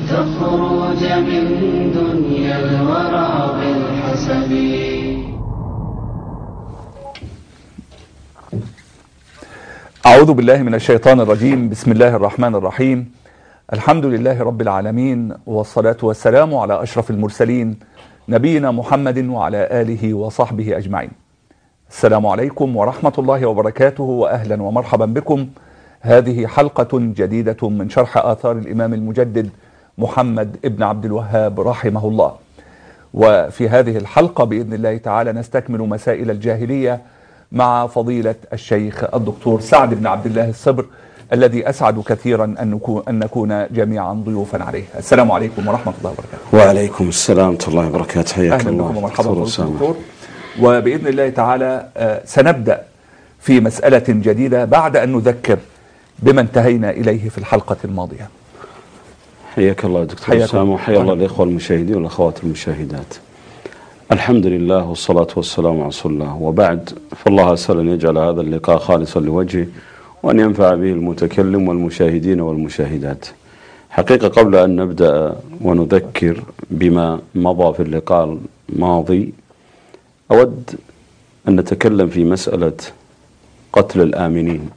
تخرج من دنيا الورى بالحسب. أعوذ بالله من الشيطان الرجيم. بسم الله الرحمن الرحيم. الحمد لله رب العالمين، والصلاة والسلام على أشرف المرسلين نبينا محمد وعلى آله وصحبه أجمعين. السلام عليكم ورحمة الله وبركاته، وأهلا ومرحبا بكم. هذه حلقة جديدة من شرح آثار الإمام المجدد محمد ابن عبد الوهاب رحمه الله. وفي هذه الحلقة بإذن الله تعالى نستكمل مسائل الجاهلية مع فضيلة الشيخ الدكتور سعد بن عبد الله الصبر، الذي أسعد كثيرا أن نكون جميعا ضيوفا عليه. السلام عليكم ورحمة الله وبركاته. وعليكم السلام ورحمة الله وبركاته. حياك الله. أهلا بكم ومرحبا دكتور. وبإذن الله تعالى سنبدأ في مسألة جديدة بعد أن نذكر بما انتهينا إليه في الحلقة الماضية. حياك الله دكتور أسامة، وحيا الله الإخوة المشاهدين والأخوات المشاهدات. الحمد لله والصلاة والسلام على رسول الله، وبعد، فالله أسأل أن يجعل هذا اللقاء خالصا لوجهه، وأن ينفع به المتكلم والمشاهدين والمشاهدات. حقيقة قبل أن نبدأ ونذكر بما مضى في اللقاء الماضي، أود أن نتكلم في مسألة قتل الآمنين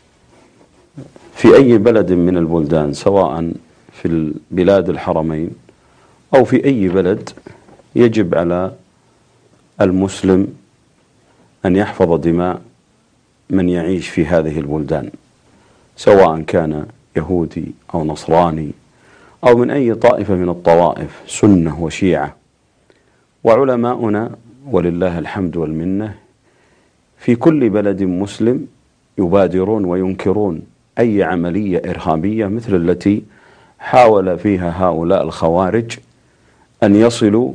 في أي بلد من البلدان، سواء في البلاد الحرمين أو في أي بلد. يجب على المسلم أن يحفظ دماء من يعيش في هذه البلدان، سواء كان يهودي أو نصراني أو من أي طائفة من الطوائف، سنة وشيعة. وعلماؤنا ولله الحمد والمنة في كل بلد مسلم يبادرون وينكرون أي عملية إرهابية مثل التي حاول فيها هؤلاء الخوارج أن يصلوا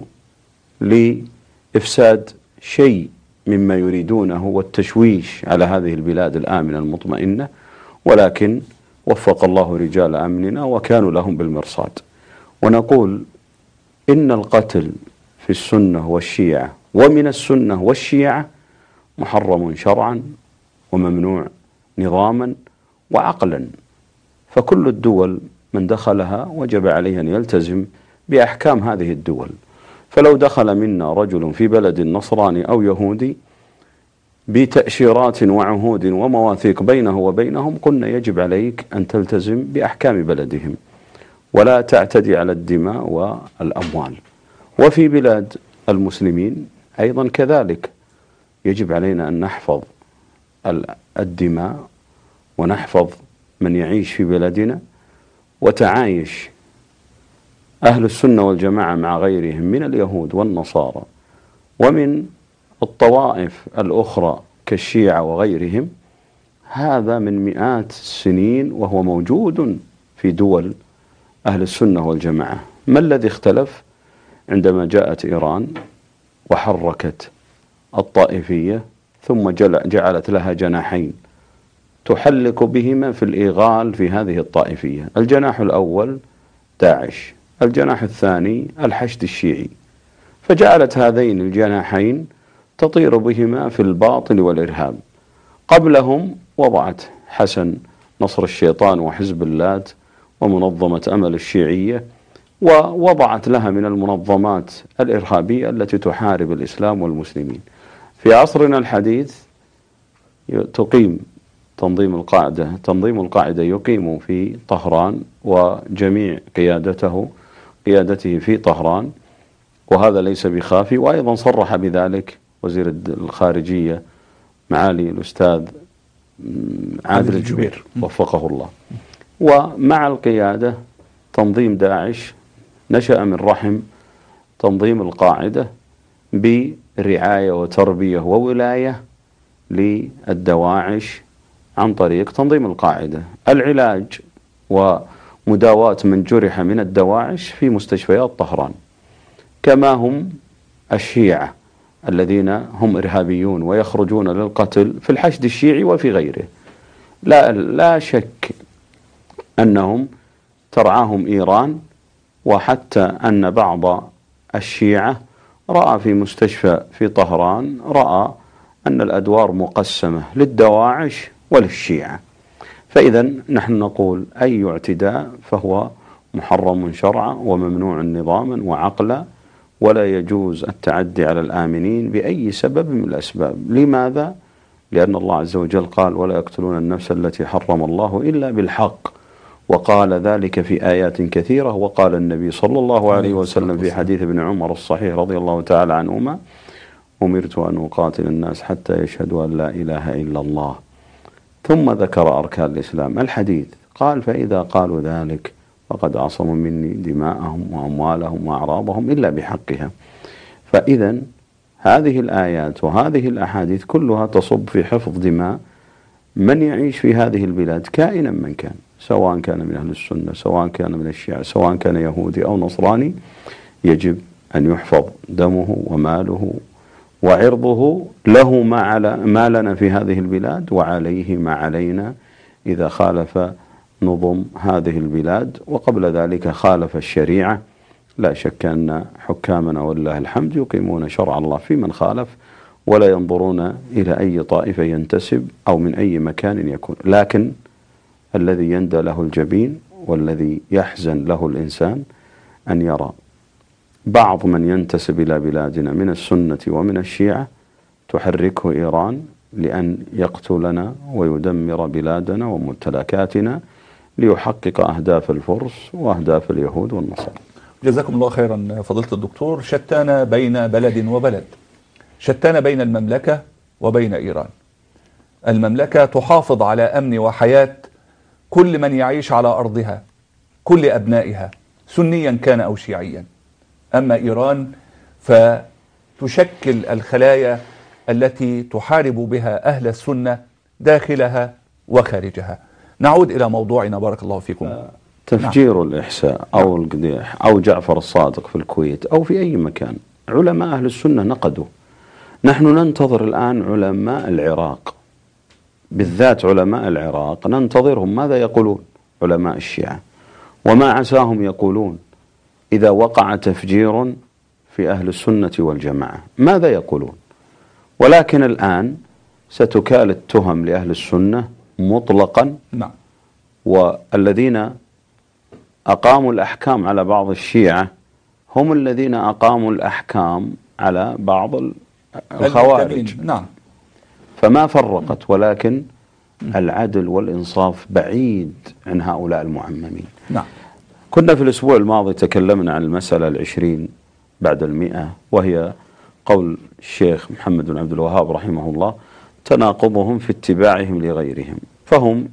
لإفساد شيء مما يريدونه والتشويش على هذه البلاد الآمنة المطمئنة، ولكن وفق الله رجال أمننا وكانوا لهم بالمرصاد. ونقول إن القتل في السنة والشيعة ومن السنة والشيعة محرم شرعا وممنوع نظاما وعقلا، فكل الدول من دخلها وجب عليه أن يلتزم بأحكام هذه الدول. فلو دخل منا رجل في بلد نصراني أو يهودي بتأشيرات وعهود ومواثيق بينه وبينهم، قلنا يجب عليك أن تلتزم بأحكام بلدهم ولا تعتدي على الدماء والأموال. وفي بلاد المسلمين أيضا كذلك يجب علينا أن نحفظ الدماء ونحفظ من يعيش في بلدنا. وتعايش أهل السنة والجماعة مع غيرهم من اليهود والنصارى ومن الطوائف الأخرى كالشيعة وغيرهم، هذا من مئات السنين وهو موجود في دول أهل السنة والجماعة. ما الذي اختلف عندما جاءت إيران وحركت الطائفية ثم جعلت لها جناحين تحلق بهما في الإيغال في هذه الطائفية؟ الجناح الأول داعش، الجناح الثاني الحشد الشيعي، فجعلت هذين الجناحين تطير بهما في الباطل والإرهاب. قبلهم وضعت حسن نصر الشيطان وحزب اللات ومنظمة أمل الشيعية، ووضعت لها من المنظمات الإرهابية التي تحارب الإسلام والمسلمين. في عصرنا الحديث تقيم تنظيم القاعدة يقيم في طهران، وجميع قيادته في طهران، وهذا ليس بخافي. وأيضا صرح بذلك وزير الخارجية معالي الأستاذ عادل الجبير وفقه الله. ومع القيادة تنظيم داعش نشأ من رحم تنظيم القاعدة برعاية وتربية وولاية للدواعش عن طريق تنظيم القاعدة. العلاج ومداواة من جرح من الدواعش في مستشفيات طهران، كما هم الشيعة الذين هم إرهابيون ويخرجون للقتل في الحشد الشيعي وفي غيره. لا شك أنهم ترعاهم إيران، وحتى أن بعض الشيعة رأى في مستشفى في طهران رأى أن الأدوار مقسمة للدواعش وللشيعة. فإذا نحن نقول أي اعتداء فهو محرم شرعا وممنوع نظاما وعقلا، ولا يجوز التعدي على الآمنين بأي سبب من الأسباب. لماذا؟ لأن الله عز وجل قال: ولا يقتلون النفس التي حرم الله إلا بالحق، وقال ذلك في آيات كثيرة. وقال النبي صلى الله عليه وسلم في حديث ابن عمر الصحيح رضي الله تعالى عنهما: أمرت أن أقاتل الناس حتى يشهدوا أن لا إله إلا الله. ثم ذكر أركان الإسلام الحديث، قال: فإذا قالوا ذلك فقد عصموا مني دماءهم وأموالهم وأعراضهم إلا بحقها. فإذا هذه الآيات وهذه الأحاديث كلها تصب في حفظ دماء من يعيش في هذه البلاد كائنا من كان، سواء كان من أهل السنة، سواء كان من الشيعة، سواء كان يهودي أو نصراني. يجب أن يحفظ دمه وماله وعرضه، له ما لنا في هذه البلاد وعليه ما علينا إذا خالف نظم هذه البلاد، وقبل ذلك خالف الشريعة. لا شك أن حكامنا والله الحمد يقيمون شرع الله في من خالف، ولا ينظرون إلى أي طائفة ينتسب أو من أي مكان يكون. لكن الذي يندى له الجبين والذي يحزن له الإنسان أن يرى بعض من ينتسب إلى بلادنا من السنة ومن الشيعة تحركه إيران لأن يقتلنا ويدمر بلادنا وممتلكاتنا ليحقق أهداف الفرس وأهداف اليهود والنصارى. جزاكم الله خيرا فضيلة الدكتور. شتان بين بلد وبلد، شتان بين المملكة وبين إيران. المملكة تحافظ على أمن وحياة كل من يعيش على أرضها، كل أبنائها سنيا كان أو شيعيا. أما إيران فتشكل الخلايا التي تحارب بها أهل السنة داخلها وخارجها. نعود إلى موضوعنا بارك الله فيكم. تفجير الإحساء أو القديح أو جعفر الصادق في الكويت أو في أي مكان، علماء أهل السنة نقدوا. نحن ننتظر الآن علماء العراق، بالذات علماء العراق ننتظرهم ماذا يقولون علماء الشيعة، وما عساهم يقولون إذا وقع تفجير في أهل السنة والجماعة ماذا يقولون. ولكن الآن ستكال التهم لأهل السنة مطلقا. نعم. والذين أقاموا الأحكام على بعض الشيعة هم الذين أقاموا الأحكام على بعض الخوارج. نعم. فما فرقت، ولكن العدل والإنصاف بعيد عن هؤلاء المعممين. نعم. كنا في الأسبوع الماضي تكلمنا عن المسألة 20 بعد 100، وهي قول الشيخ محمد بن عبد الوهاب رحمه الله: تناقضهم في اتباعهم لغيرهم. فهم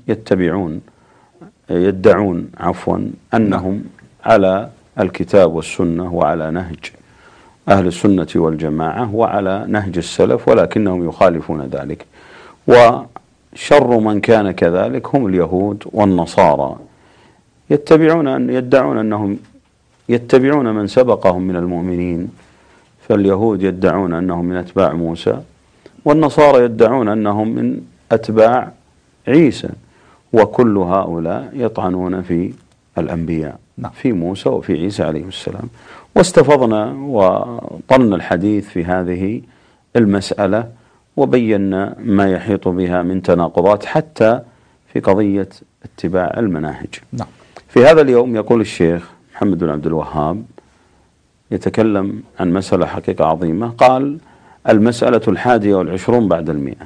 يدعون أنهم على الكتاب والسنة وعلى نهج أهل السنة والجماعة وعلى نهج السلف، ولكنهم يخالفون ذلك. وشر من كان كذلك هم اليهود والنصارى، يدعون أنهم يتبعون من سبقهم من المؤمنين. فاليهود يدعون أنهم من أتباع موسى، والنصارى يدعون أنهم من أتباع عيسى، وكل هؤلاء يطعنون في الأنبياء، في موسى وفي عيسى عليه السلام. واستفضنا وطلنا الحديث في هذه المسألة وبينا ما يحيط بها من تناقضات حتى في قضية اتباع المناهج. نعم. في هذا اليوم يقول الشيخ محمد بن عبد الوهاب يتكلم عن مسألة حقيقة عظيمة. قال: المسألة 21 بعد 100: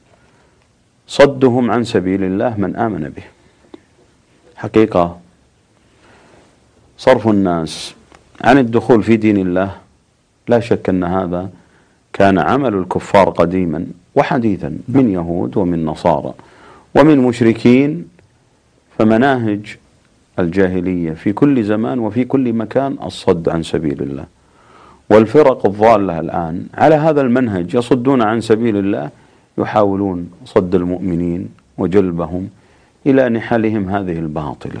صدهم عن سبيل الله من آمن به. حقيقة صرف الناس عن الدخول في دين الله لا شك أن هذا كان عمل الكفار قديما وحديثا من يهود ومن نصارى ومن مشركين. فمناهج الجاهلية في كل زمان وفي كل مكان الصد عن سبيل الله، والفرق الضالة الآن على هذا المنهج يصدون عن سبيل الله، يحاولون صد المؤمنين وجلبهم إلى نحلهم هذه الباطلة.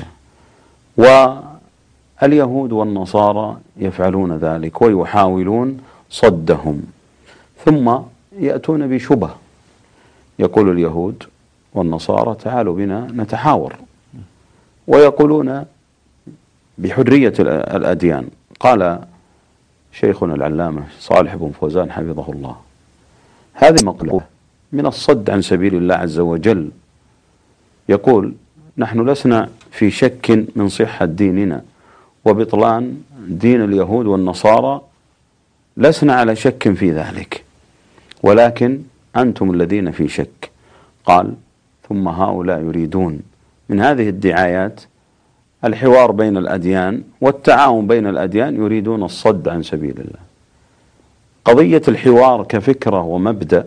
واليهود والنصارى يفعلون ذلك ويحاولون صدهم، ثم يأتون بشبه. يقول اليهود والنصارى: تعالوا بنا نتحاور، ويقولون بحرية الأديان. قال شيخنا العلامة صالح بن فوزان حفظه الله: هذه مقلوبة من الصد عن سبيل الله عز وجل. يقول: نحن لسنا في شك من صحة ديننا وبطلان دين اليهود والنصارى لسنا على شك في ذلك، ولكن أنتم الذين في شك. قال: ثم هؤلاء يريدون من هذه الدعايات الحوار بين الأديان والتعاون بين الأديان، يريدون الصد عن سبيل الله. قضية الحوار كفكرة ومبدأ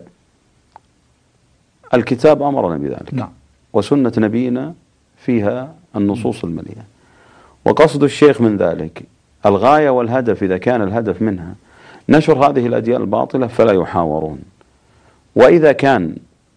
الكتاب أمرنا بذلك، نعم. وسنة نبينا فيها النصوص المليئة. وقصد الشيخ من ذلك الغاية والهدف، إذا كان الهدف منها نشر هذه الأديان الباطلة فلا يحاورون، وإذا كان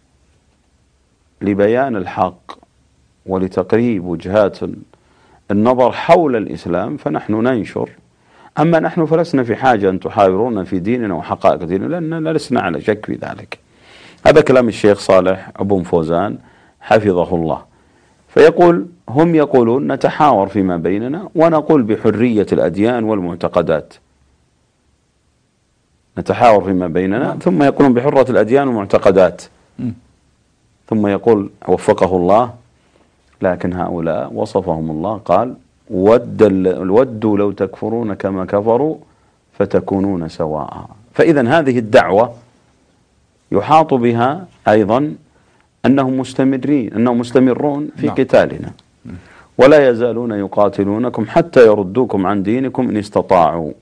لبيان الحق ولتقريب وجهات النظر حول الإسلام فنحن ننشر. أما نحن فلسنا في حاجة أن تحاورون في ديننا وحقائق ديننا، لأننا لسنا على شك في ذلك. هذا كلام الشيخ صالح بن فوزان حفظه الله. فيقول: هم يقولون نتحاور فيما بيننا ونقول بحرية الأديان والمعتقدات، نتحاور فيما بيننا، ثم يقولون بحرة الأديان والمعتقدات، ثم يقول وفقه الله: لكن هؤلاء وصفهم الله قال: ودوا لو تكفرون كما كفروا فتكونون سواء. فإذا هذه الدعوة يحاط بها أيضا أنهم مستمرون في قتالنا، ولا يزالون يقاتلونكم حتى يردوكم عن دينكم إن استطاعوا.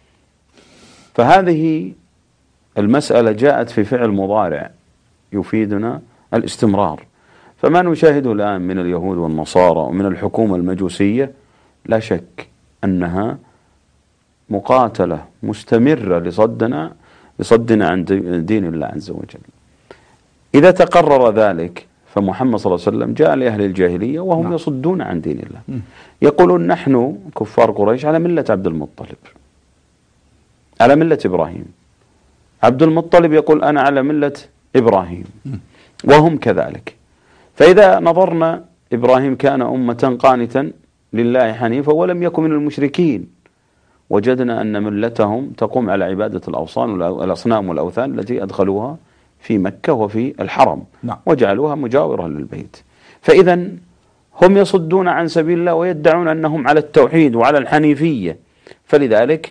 فهذه المسألة جاءت في فعل مضارع يفيدنا الاستمرار. فما نشاهده الآن من اليهود والنصارى ومن الحكومة المجوسية لا شك أنها مقاتلة مستمرة لصدنا عن دين الله عز وجل. إذا تقرر ذلك فمحمد صلى الله عليه وسلم جاء لأهل الجاهلية وهم يصدون عن دين الله، يقولون نحن كفار قريش على ملة عبد المطلب، على ملة إبراهيم. عبد المطلب يقول أنا على ملة إبراهيم، وهم كذلك. فإذا نظرنا إبراهيم كان أمة قانتا لله حنيفا ولم يكن من المشركين، وجدنا أن ملتهم تقوم على عبادة الأصنام والأوثان التي أدخلوها في مكة وفي الحرم، وجعلوها مجاورة للبيت. فإذا هم يصدون عن سبيل الله ويدعون أنهم على التوحيد وعلى الحنيفية، فلذلك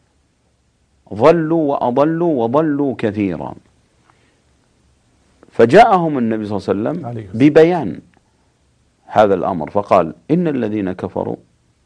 ضلوا وأضلوا وضلوا كثيرا. فجاءهم النبي صلى الله عليه وسلم ببيان هذا الأمر، فقال إن الذين كفروا،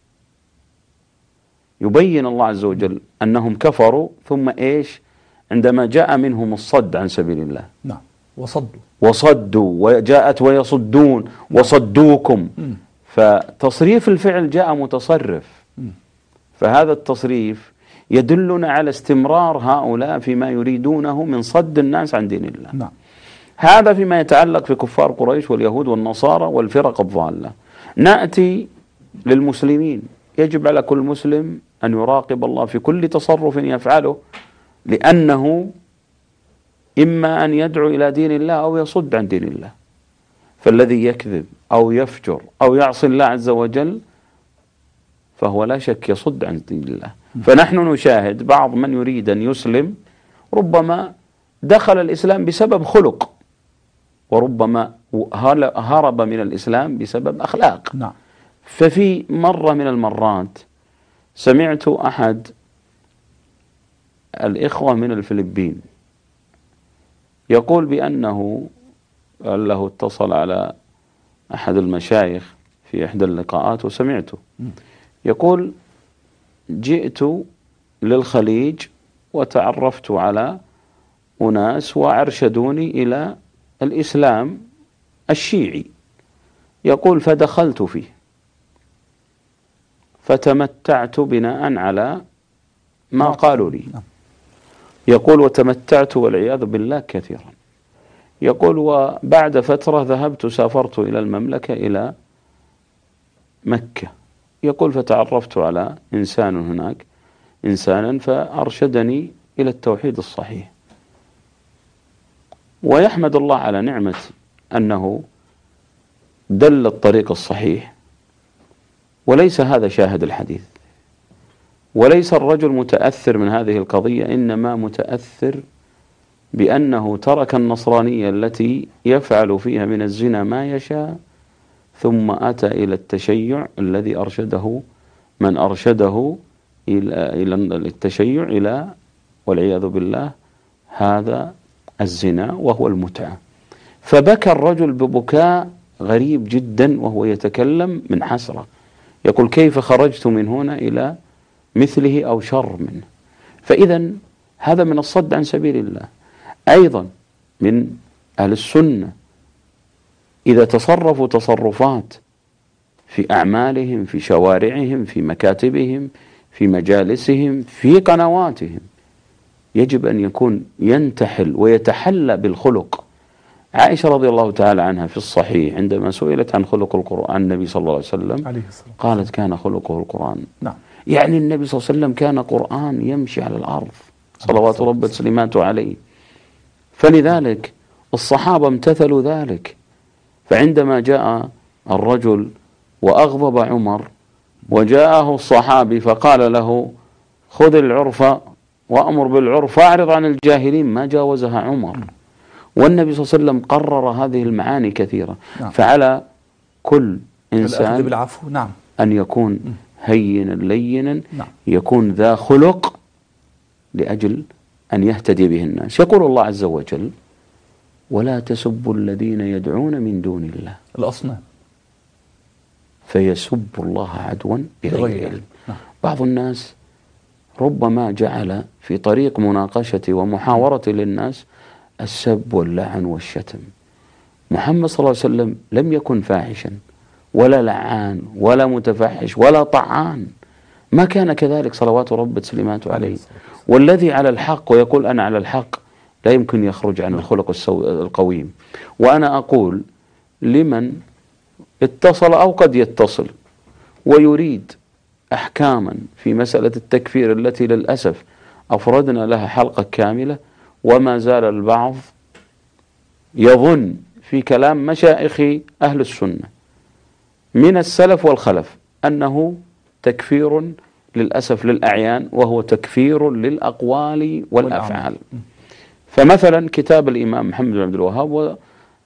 يبين الله عز وجل أنهم كفروا، ثم إيش؟ عندما جاء منهم الصد عن سبيل الله، نعم، وصدوا وجاءت ويصدون وصدوكم. فتصريف الفعل جاء متصرف، فهذا التصريف يدلنا على استمرار هؤلاء فيما يريدونه من صد الناس عن دين الله. نعم. هذا فيما يتعلق في كفار قريش واليهود والنصارى والفرق الضالة. نأتي للمسلمين. يجب على كل مسلم أن يراقب الله في كل تصرف يفعله، لأنه إما أن يدعو إلى دين الله أو يصد عن دين الله. فالذي يكذب أو يفجر أو يعصي الله عز وجل فهو لا شك يصد عن دين الله. فنحن نشاهد بعض من يريد أن يسلم ربما دخل الإسلام بسبب خلق، وربما هرب من الإسلام بسبب أخلاق. نعم. ففي مرة من المرات سمعت أحد الإخوة من الفلبين يقول بأنه له اتصل على أحد المشايخ في إحدى اللقاءات وسمعته يقول: جئت للخليج وتعرفت على أناس وأرشدوني إلى الإسلام الشيعي. يقول: فدخلت فيه فتمتعت بناء على ما قالوا لي. يقول: وتمتعت والعياذ بالله كثيرا. يقول: وبعد فترة سافرت إلى المملكة إلى مكة. يقول: فتعرفت على إنسانا فأرشدني إلى التوحيد الصحيح، ويحمد الله على نعمة أنه دل الطريق الصحيح، وليس هذا شاهد الحديث، وليس الرجل متأثر من هذه القضية، إنما متأثر بأنه ترك النصرانية التي يفعل فيها من الزنا ما يشاء، ثم أتى إلى التشيع الذي أرشده من أرشده إلى التشيع إلى والعياذ بالله هذا الزنا وهو المتعة. فبكى الرجل ببكاء غريب جدا وهو يتكلم من حسرة، يقول كيف خرجت من هنا إلى مثله أو شر منه. فإذا هذا من الصد عن سبيل الله. أيضا من أهل السنة إذا تصرفوا تصرفات في أعمالهم، في شوارعهم، في مكاتبهم، في مجالسهم، في قنواتهم، يجب أن يكون ينتحل ويتحلى بالخلق. عائشة رضي الله تعالى عنها في الصحيح عندما سئلت عن خلق القرآن النبي صلى الله عليه وسلم قالت كان خلقه القرآن. نعم. يعني النبي صلى الله عليه وسلم كان قرآن يمشي على الأرض صلوات رب وسلامته عليه. فلذلك الصحابة امتثلوا ذلك. فعندما جاء الرجل وأغضب عمر وجاءه الصحابي فقال له خذ العرف وأمر بالعرف وأعرض عن الجاهلين، ما جاوزها عمر. والنبي صلى الله عليه وسلم قرر هذه المعاني كثيرة. نعم. فعلى كل إنسان بالعفو. نعم. أن يكون هينا لينا. نعم. يكون ذا خلق لأجل أن يهتدي به الناس. يقول الله عز وجل ولا تسبوا الذين يدعون من دون الله الأصنام فيسبوا الله عدوا بغير علم. بعض الناس ربما جعل في طريق مناقشة ومحاورة للناس السب واللعن والشتم. محمد صلى الله عليه وسلم لم يكن فاحشا ولا لعان ولا متفحش ولا طعان، ما كان كذلك صلوات رب وسلامته عليه. والذي على الحق ويقول أنا على الحق لا يمكن يخرج عن الخلق القويم. وأنا أقول لمن اتصل أو قد يتصل ويريد أحكاما في مسألة التكفير التي للأسف أفردنا لها حلقة كاملة، وما زال البعض يظن في كلام مشايخ أهل السنة من السلف والخلف أنه تكفير للأسف للأعيان، وهو تكفير للأقوال والأفعال. فمثلا كتاب الإمام محمد بن عبد الوهاب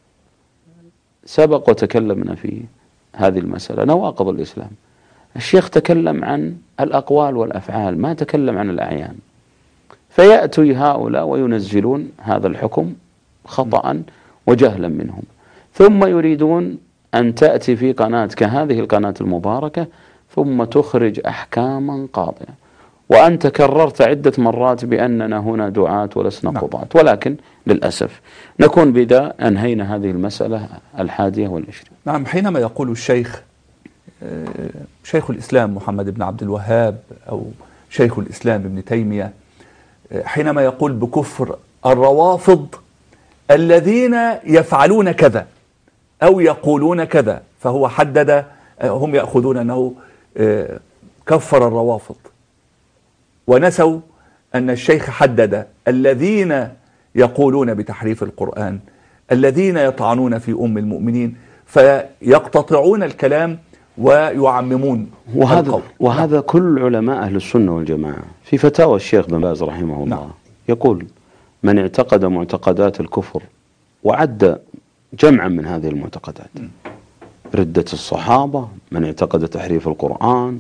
سبق وتكلمنا في هذه المسألة نواقض الإسلام. الشيخ تكلم عن الأقوال والأفعال، ما تكلم عن الأعيان. فيأتي هؤلاء وينزلون هذا الحكم خطأ وجهلا منهم، ثم يريدون أن تأتي في قناة كهذه القناة المباركة ثم تخرج أحكاما قاطعة. وأنت كررت عدة مرات بأننا هنا دعاة ولسنا قضاة، ولكن للأسف نكون بذا أنهينا هذه المسألة 21. نعم. حينما يقول الشيخ شيخ الإسلام محمد بن عبد الوهاب أو شيخ الإسلام ابن تيمية حينما يقول بكفر الروافض الذين يفعلون كذا أو يقولون كذا، فهو حدد، هم يأخذون أنه كفر الروافض، ونسوا أن الشيخ حدد الذين يقولون بتحريف القرآن، الذين يطعنون في أم المؤمنين، فيقتطعون الكلام ويعممون القول. وهذا كل علماء أهل السنة والجماعة في فتاوى الشيخ بن باز رحمه الله. يقول من اعتقد معتقدات الكفر، وعد جمعا من هذه المعتقدات: ردة الصحابة، من اعتقد تحريف القرآن،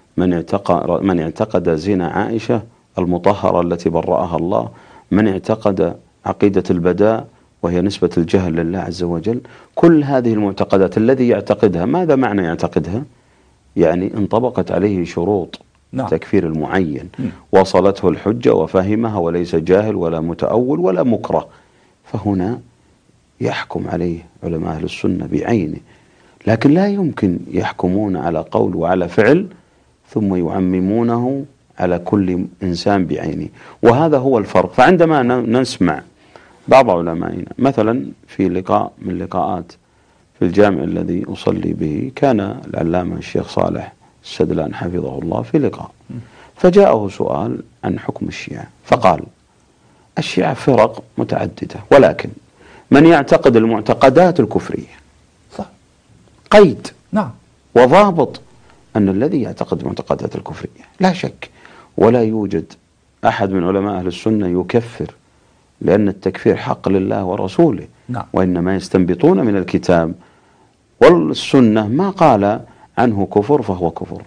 من اعتقد زنا عائشة المطهرة التي برأها الله، من اعتقد عقيدة البداء وهي نسبة الجهل لله عز وجل. كل هذه المعتقدات الذي يعتقدها، ماذا معنى يعتقدها؟ يعني انطبقت عليه شروط تكفير المعين، وصلته الحجة وفهمها وليس جاهل ولا متأول ولا مكره، فهنا يحكم عليه علماء أهل السنة بعينه. لكن لا يمكن يحكمون على قول وعلى فعل ثم يعممونه على كل إنسان بعينه، وهذا هو الفرق. فعندما نسمع بعض علمائنا مثلا في لقاء من لقاءات في الجامع الذي أصلي به، كان العلامة الشيخ صالح السدلان حفظه الله في لقاء، فجاءه سؤال عن حكم الشيعة، فقال الشيعة فرق متعددة، ولكن من يعتقد المعتقدات الكفرية صح قيد نعم وضابط أن الذي يعتقد المعتقدات الكفرية لا شك ولا يوجد أحد من علماء أهل السنة يكفر، لأن التكفير حق لله ورسوله. نعم. وإنما يستنبطون من الكتاب والسنة ما قال عنه كفر فهو كفر،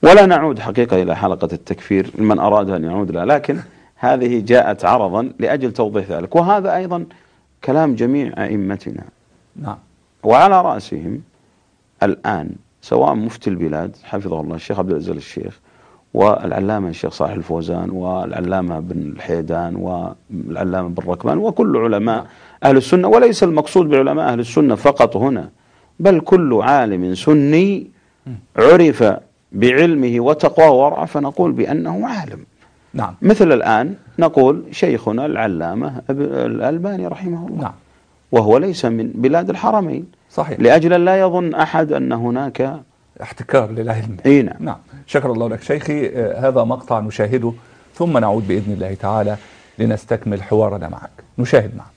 ولا نعود حقيقة إلى حلقة التكفير لمن أراد أن يعود لها، لكن هذه جاءت عرضا لأجل توضيح ذلك. وهذا أيضا كلام جميع أئمتنا، نعم، وعلى رأسهم الآن سواء مفتي البلاد حفظه الله الشيخ عبد العزيز الشيخ، والعلامة الشيخ صالح الفوزان، والعلامة بن الحيدان، والعلامة بن ركبان، وكل علماء أهل السنة. وليس المقصود بعلماء أهل السنة فقط هنا، بل كل عالم سني عرف بعلمه وتقواه وورعه فنقول بأنه عالم. نعم. مثل الآن نقول شيخنا العلامة الألباني رحمه الله، نعم، وهو ليس من بلاد الحرمين، صحيح، لأجل لا يظن أحد أن هناك احتكار للعلم. نعم. نعم، شكر الله لك شيخي. هذا مقطع نشاهده ثم نعود بإذن الله تعالى لنستكمل حوارنا معك. نشاهد معك.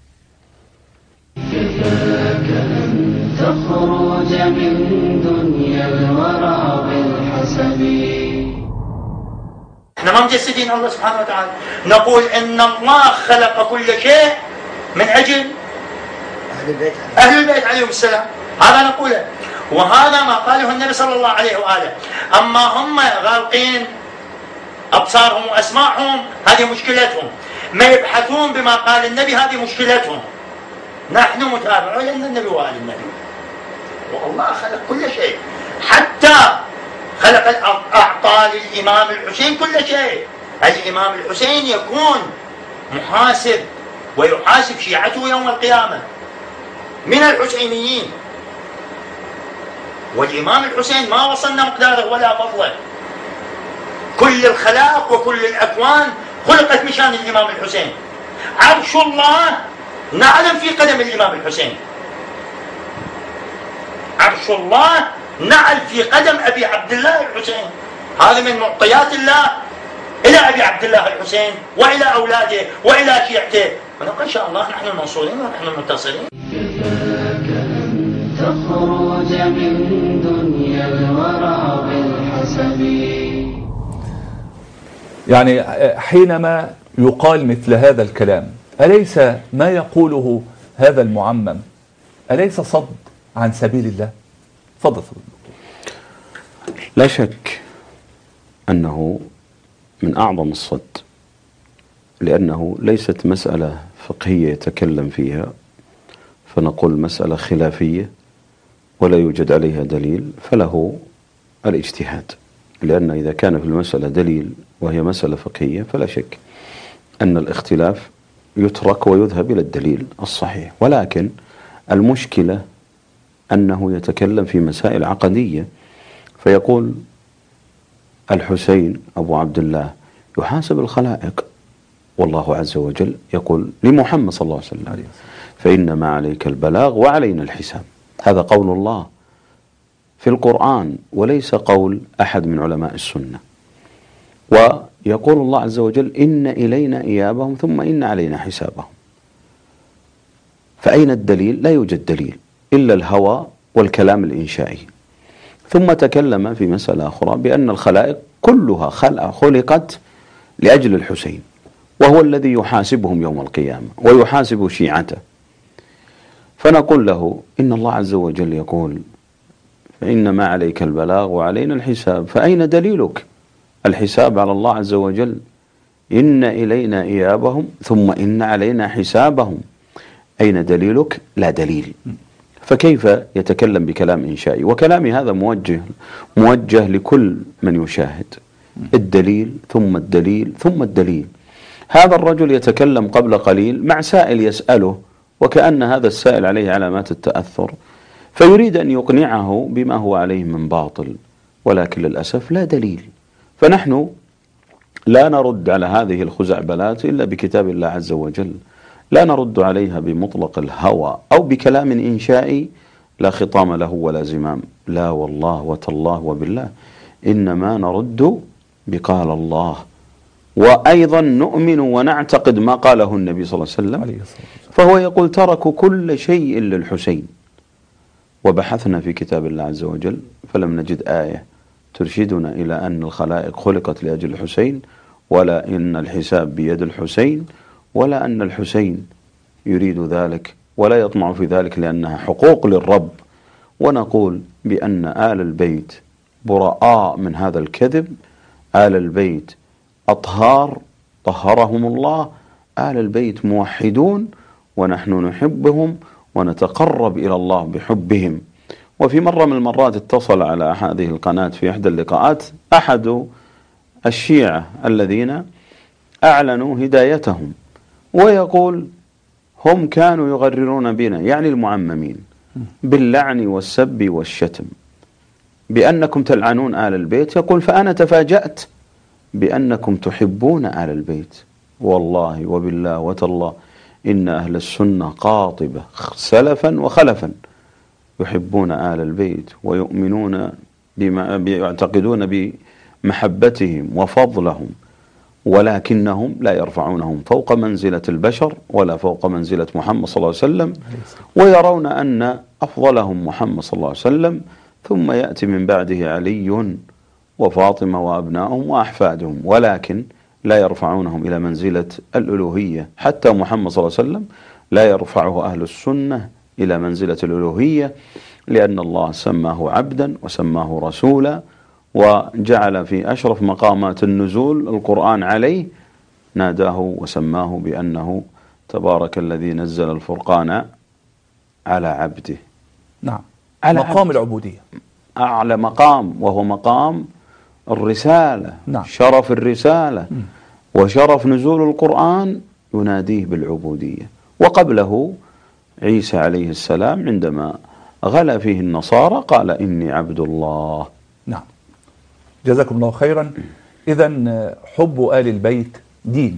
كفاك أن تخرج من دنيا الورى بالحسب. احنا ما مجسدين الله سبحانه وتعالى، نقول ان الله خلق كل شيء من اجل اهل البيت عليهم السلام، هذا نقوله، وهذا ما قاله النبي صلى الله عليه واله. اما هم غالقين ابصارهم واسماعهم هذه مشكلتهم، ما يبحثون بما قال النبي هذه مشكلتهم. نحن متابعون للنبي وآل النبي، والله خلق كل شيء، حتى خلق أعطى للإمام الحسين كل شيء. الإمام الحسين يكون محاسب ويحاسب شيعته يوم القيامة من الحسينيين، والإمام الحسين ما وصلنا مقداره ولا فضله. كل الخلائق وكل الأكوان خلقت مشان الإمام الحسين. عرش الله نعلم في قدم الإمام الحسين، عرش الله نعل في قدم أبي عبد الله الحسين. هذا من معطيات الله إلى أبي عبد الله الحسين وإلى أولاده وإلى شيعته، ونقول إن شاء الله نحن المنصورين ونحن المنتصرين. كفاك أن تخرج من دنيا الورى بالحسب. يعني حينما يقال مثل هذا الكلام، أليس ما يقوله هذا المعمم أليس صد عن سبيل الله؟ تفضل. لا شك أنه من أعظم الصد، لأنه ليست مسألة فقهية يتكلم فيها فنقول مسألة خلافية ولا يوجد عليها دليل، فله الاجتهاد. لأن إذا كان في المسألة دليل وهي مسألة فقهية فلا شك أن الاختلاف يترك ويذهب إلى الدليل الصحيح. ولكن المشكلة أنه يتكلم في مسائل عقدية، فيقول الحسين أبو عبد الله يحاسب الخلائق، والله عز وجل يقول لمحمد صلى الله عليه وسلم فإنما عليك البلاغ وعلينا الحساب. هذا قول الله في القرآن وليس قول أحد من علماء السنة. ويقول الله عز وجل إن إلينا إيابهم ثم إن علينا حسابهم. فأين الدليل؟ لا يوجد دليل إلا الهوى والكلام الإنشائي. ثم تكلم في مسألة أخرى بأن الخلائق كلها خلقت لأجل الحسين، وهو الذي يحاسبهم يوم القيامة ويحاسب شيعته. فنقول له إن الله عز وجل يقول فإنما عليك البلاغ وعلينا الحساب، فأين دليلك؟ الحساب على الله عز وجل، إن إلينا إيابهم ثم إن علينا حسابهم. أين دليلك؟ لا دليل. فكيف يتكلم بكلام إنشائي؟ وكلامي هذا موجه لكل من يشاهد. الدليل ثم الدليل ثم الدليل. هذا الرجل يتكلم قبل قليل مع سائل يسأله وكأن هذا السائل عليه علامات التأثر، فيريد أن يقنعه بما هو عليه من باطل، ولكن للأسف لا دليل. فنحن لا نرد على هذه الخزعبلات إلا بكتاب الله عز وجل، لا نرد عليها بمطلق الهوى أو بكلام إنشائي لا خطام له ولا زمام، لا والله وتالله وبالله، إنما نرد بقال الله. وأيضا نؤمن ونعتقد ما قاله النبي صلى الله عليه وسلم، فهو يقول تركوا كل شيء للحسين. وبحثنا في كتاب الله عز وجل فلم نجد آية ترشدنا إلى أن الخلائق خلقت لأجل الحسين، ولا إن الحساب بيد الحسين، ولا أن الحسين يريد ذلك ولا يطمع في ذلك لأنها حقوق للرب. ونقول بأن آل البيت براء من هذا الكذب. آل البيت أطهار طهرهم الله، آل البيت موحدون، ونحن نحبهم ونتقرب إلى الله بحبهم. وفي مرة من المرات اتصل على هذه القناة في إحدى اللقاءات أحد الشيعة الذين أعلنوا هدايتهم، ويقول هم كانوا يغررون بنا، يعني المعممين، باللعن والسب والشتم، بأنكم تلعنون آل البيت. يقول فأنا تفاجأت بأنكم تحبون آل البيت، والله وبالله وتالله إن أهل السنة قاطبة سلفا وخلفا يحبون آل البيت ويؤمنون بما يعتقدون بمحبتهم وفضلهم، ولكنهم لا يرفعونهم فوق منزلة البشر ولا فوق منزلة محمد صلى الله عليه وسلم، ويرون أن أفضلهم محمد صلى الله عليه وسلم، ثم يأتي من بعده علي وفاطمة وأبنائهم وأحفادهم، ولكن لا يرفعونهم إلى منزلة الألوهية. حتى محمد صلى الله عليه وسلم لا يرفعه أهل السنة إلى منزلة الألوهية، لأن الله سماه عبدا وسماه رسولا، وجعل في أشرف مقامات النزول القرآن عليه، ناداه وسماه بأنه تبارك الذي نزل الفرقان على عبده. نعم، على مقام العبودية، أعلى مقام، وهو مقام الرسالة. نعم. شرف الرسالة وشرف نزول القرآن يناديه بالعبودية. وقبله عيسى عليه السلام عندما غلا فيه النصارى قال إني عبد الله. نعم، جزاكم الله خيرا. إذن حب آل البيت دين،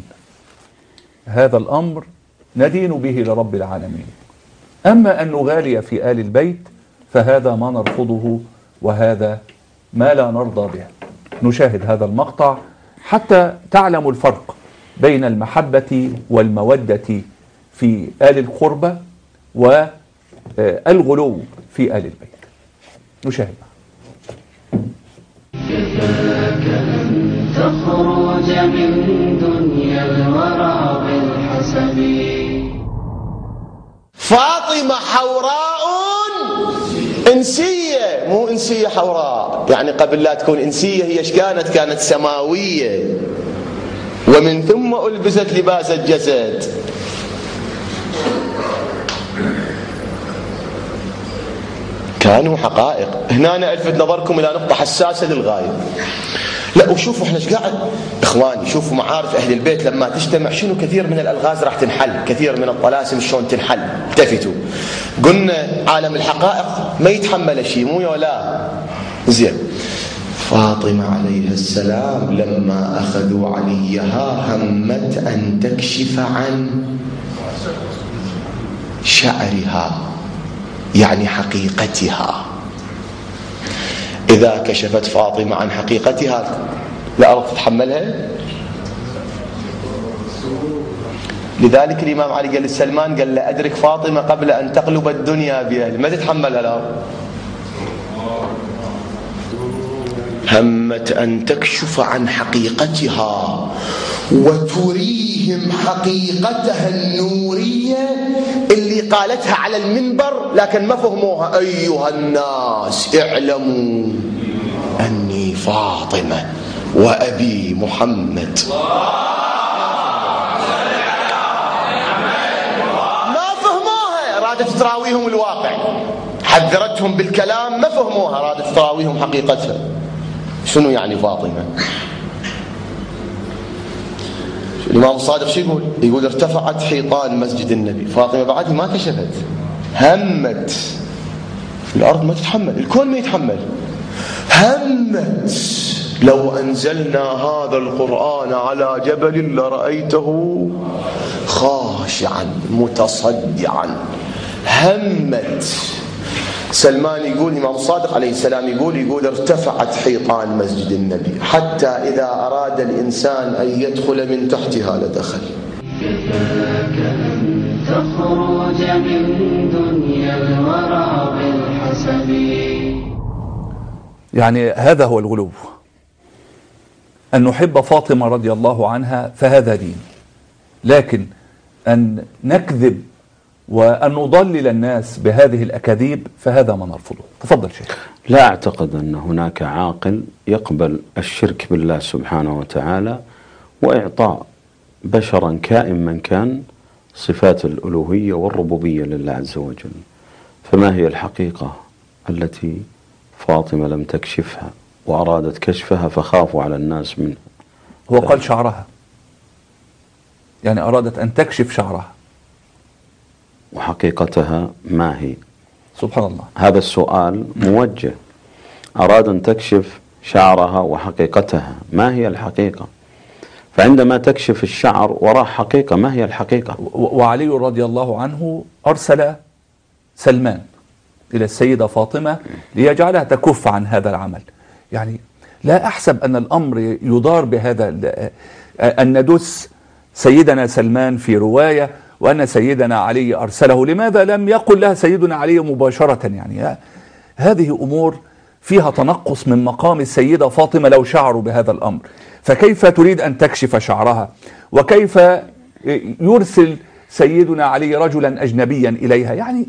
هذا الأمر ندين به لرب العالمين. أما أن نغالي في آل البيت فهذا ما نرفضه، وهذا ما لا نرضى به. نشاهد هذا المقطع حتى تعلموا الفرق بين المحبة والمودة في آل القربة والغلو في آل البيت. نشاهد. كفاك أن تخرج من دنيا الورى بالحسب. فاطمة حوراء إنسية، مو إنسية حوراء، يعني قبل لا تكون إنسية هي ايش كانت؟ كانت سماوية، ومن ثم ألبست لباس الجسد. كانوا حقائق. هنا أنا ألفت نظركم إلى نقطة حساسة للغاية. لا، وشوفوا احنا ايش قاعد اخواني، شوفوا معارف اهل البيت لما تجتمع شنو كثير من الالغاز راح تنحل، كثير من الطلاسم شلون تنحل. التفتوا، قلنا عالم الحقائق ما يتحمل شيء، مو ولا زين. فاطمة عليها السلام لما اخذوا عليها همت ان تكشف عن شعرها، يعني حقيقتها. إذا كشفت فاطمة عن حقيقتها الأرض تتحملها. لذلك الإمام علي قال للسلمان، قال له أدرك فاطمة قبل أن تقلب الدنيا بأهل، ما تتحملها الأرض. همت أن تكشف عن حقيقتها وتريهم حقيقتها النورية اللي قالتها على المنبر لكن ما فهموها. أيها الناس اعلموا أني فاطمة وأبي محمد. ما فهموها، رادت تراويهم الواقع، حذرتهم بالكلام ما فهموها، رادت تراويهم حقيقتها. شنو يعني فاطمة؟ الإمام الصادق شو يقول؟ يقول ارتفعت حيطان مسجد النبي. فاطمة بعد ما كشفت، همت. الأرض ما تتحمل، الكون ما يتحمل. همت لو أنزلنا هذا القرآن على جبل لرأيته خاشعا متصدعا. همت. سلمان يقول، الإمام الصادق عليه السلام يقول ارتفعت حيطان مسجد النبي حتى إذا أراد الإنسان أن يدخل من تحتها لدخل. كفاك أن تخرج من دنيا الورى بالحسب. يعني هذا هو الغلو، أن نحب فاطمة رضي الله عنها فهذا دين، لكن أن نكذب وأن نضلل الناس بهذه الأكاذيب، فهذا ما نرفضه. تفضل شيخ. لا أعتقد أن هناك عاقل يقبل الشرك بالله سبحانه وتعالى وإعطاء بشرا كائن من كان صفات الألوهية والربوبية لله عز وجل. فما هي الحقيقة التي فاطمة لم تكشفها وأرادت كشفها فخافوا على الناس منها؟ هو قال شعرها، يعني أرادت أن تكشف شعرها، وحقيقتها ما هي؟ سبحان الله. هذا السؤال موجه. أراد أن تكشف شعرها وحقيقتها، ما هي الحقيقة؟ فعندما تكشف الشعر وراء حقيقة، ما هي الحقيقة؟ وعلي رضي الله عنه أرسل سلمان إلى السيدة فاطمة ليجعلها تكف عن هذا العمل. يعني لا أحسب أن الأمر يدار بهذا، أن ندس سيدنا سلمان في رواية وأن سيدنا علي أرسله. لماذا لم يقل لها سيدنا علي مباشرة؟ يعني هذه أمور فيها تنقص من مقام السيدة فاطمة لو شعروا بهذا الأمر. فكيف تريد أن تكشف شعرها؟ وكيف يرسل سيدنا علي رجلا أجنبيا إليها؟ يعني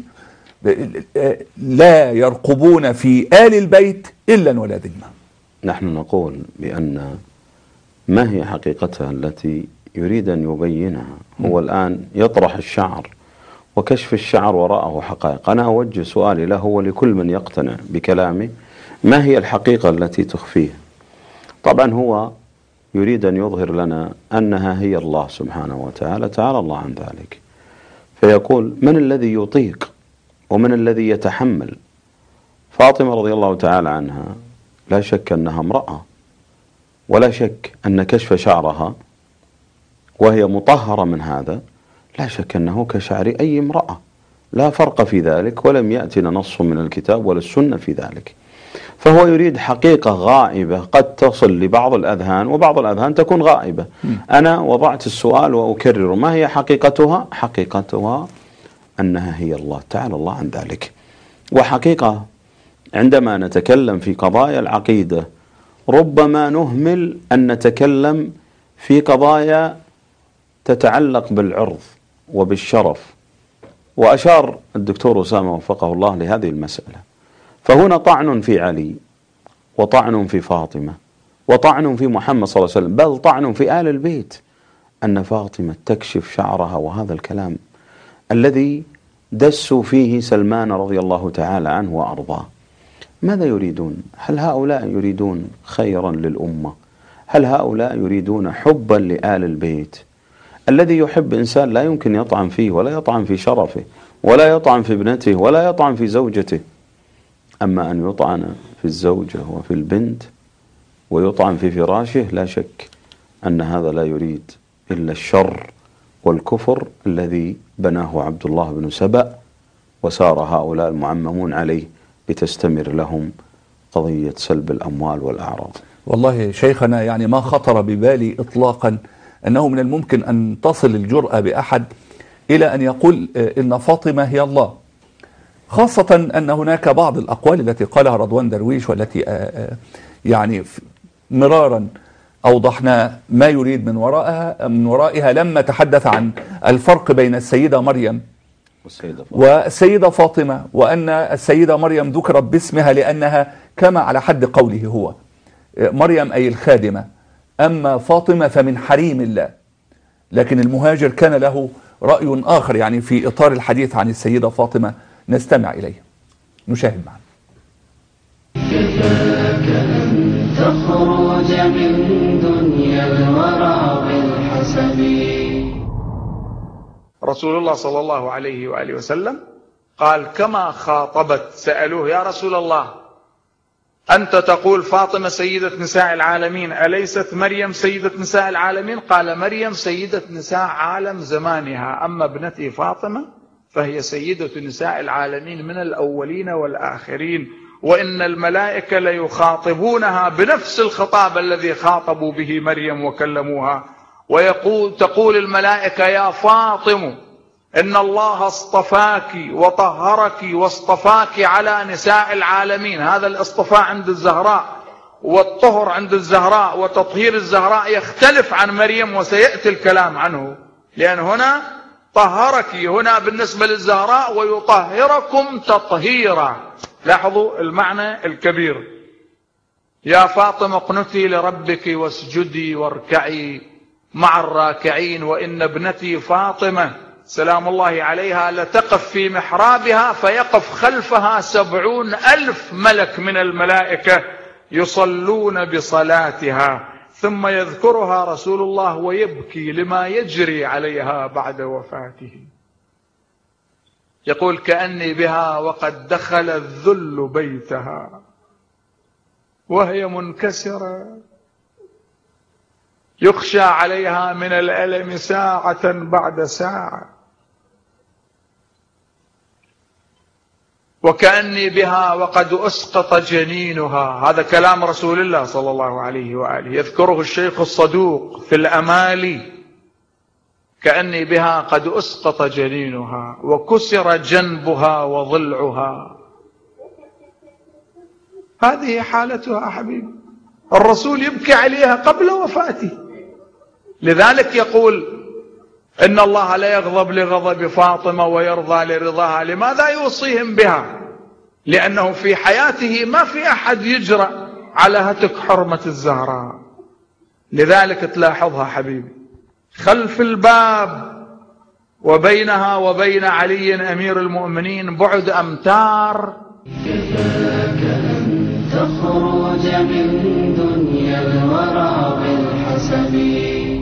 لا يرقبون في آل البيت إلا ولا ذمة. نحن نقول بأن ما هي حقيقتها التي يريد أن يبينها؟ هو الآن يطرح الشعر وكشف الشعر وراءه حقائق. أنا أوجه سؤالي له ولكل من يقتنع بكلامي: ما هي الحقيقة التي تخفيه؟ طبعا هو يريد أن يظهر لنا أنها هي الله سبحانه وتعالى، تعالى الله عن ذلك. فيقول: من الذي يطيق ومن الذي يتحمل؟ فاطمة رضي الله تعالى عنها لا شك أنها امرأة، ولا شك أن كشف شعرها وهي مطهرة من هذا لا شك أنه كشعر أي امرأة، لا فرق في ذلك، ولم يأتنا نص من الكتاب ولا السنة في ذلك. فهو يريد حقيقة غائبة قد تصل لبعض الأذهان وبعض الأذهان تكون غائبة. أنا وضعت السؤال وأكرر: ما هي حقيقتها؟ حقيقتها أنها هي الله، تعالى الله عن ذلك. وحقيقة عندما نتكلم في قضايا العقيدة ربما نهمل أن نتكلم في قضايا تتعلق بالعرض وبالشرف. وأشار الدكتور أسامة وفقه الله لهذه المسألة. فهنا طعن في علي، وطعن في فاطمة، وطعن في محمد صلى الله عليه وسلم، بل طعن في آل البيت، أن فاطمة تكشف شعرها. وهذا الكلام الذي دسوا فيه سلمان رضي الله تعالى عنه وأرضاه. ماذا يريدون؟ هل هؤلاء يريدون خيرا للأمة؟ هل هؤلاء يريدون حبا لآل البيت؟ الذي يحب إنسان لا يمكن يطعن فيه ولا يطعن في شرفه ولا يطعن في ابنته ولا يطعن في زوجته. أما أن يطعن في الزوجة وفي البنت ويطعن في فراشه، لا شك أن هذا لا يريد إلا الشر والكفر الذي بناه عبد الله بن سبأ وسار هؤلاء المعممون عليه لتستمر لهم قضية سلب الأموال والأعراض. والله شيخنا يعني ما خطر ببالي إطلاقا أنه من الممكن أن تصل الجرأة بأحد إلى أن يقول إن فاطمة هي الله، خاصة أن هناك بعض الأقوال التي قالها رضوان درويش والتي يعني مرارا أوضحنا ما يريد من ورائها لما تحدث عن الفرق بين السيدة مريم والسيدة فاطمة، وأن السيدة مريم ذكرت باسمها لأنها كما على حد قوله هو مريم أي الخادمة، أما فاطمة فمن حريم الله. لكن المهاجر كان له رأي آخر يعني في إطار الحديث عن السيدة فاطمة، نستمع إليه، نشاهد معا. كفاك أن تخرج من دنيا الورى بالحسب. رسول الله صلى الله عليه وآله وسلم قال كما خاطبت، سألوه: يا رسول الله أنت تقول فاطمة سيدة نساء العالمين، أليست مريم سيدة نساء العالمين؟ قال: مريم سيدة نساء عالم زمانها، أما ابنتي فاطمة فهي سيدة نساء العالمين من الأولين والآخرين، وإن الملائكة ليخاطبونها بنفس الخطاب الذي خاطبوا به مريم وكلموها. تقول الملائكة: يا فاطمة إن الله اصطفاك وطهرك واصطفاك على نساء العالمين. هذا الاصطفاء عند الزهراء والطهر عند الزهراء وتطهير الزهراء يختلف عن مريم، وسيأتي الكلام عنه، لأن هنا طهرك هنا بالنسبة للزهراء ويطهركم تطهيرا. لاحظوا المعنى الكبير. يا فاطمة اقنتي لربك واسجدي واركعي مع الراكعين، وإن ابنتي فاطمة سلام الله عليها لتقف في محرابها فيقف خلفها 70,000 ملك من الملائكة يصلون بصلاتها، ثم يذكرها رسول الله ويبكي لما يجري عليها بعد وفاته. يقول كأني بها وقد دخل الذل بيتها وهي منكسرة، يخشى عليها من الألم ساعة بعد ساعة. وكأني بها وقد أسقط جنينها. هذا كلام رسول الله صلى الله عليه وآله، يذكره الشيخ الصدوق في الأمالي. كأني بها قد أسقط جنينها وكسر جنبها وضلعها. هذه حالتها حبيبي. الرسول يبكي عليها قبل وفاته. لذلك يقول إن الله لا يغضب لغضب فاطمة ويرضى لرضاها. لماذا يوصيهم بها؟ لأنه في حياته ما في أحد يجرأ على هتك حرمة الزهراء. لذلك تلاحظها حبيبي خلف الباب وبينها وبين علي أمير المؤمنين بعد أمتار. كفاك أن تخرج من دنيا الورى بالحسب.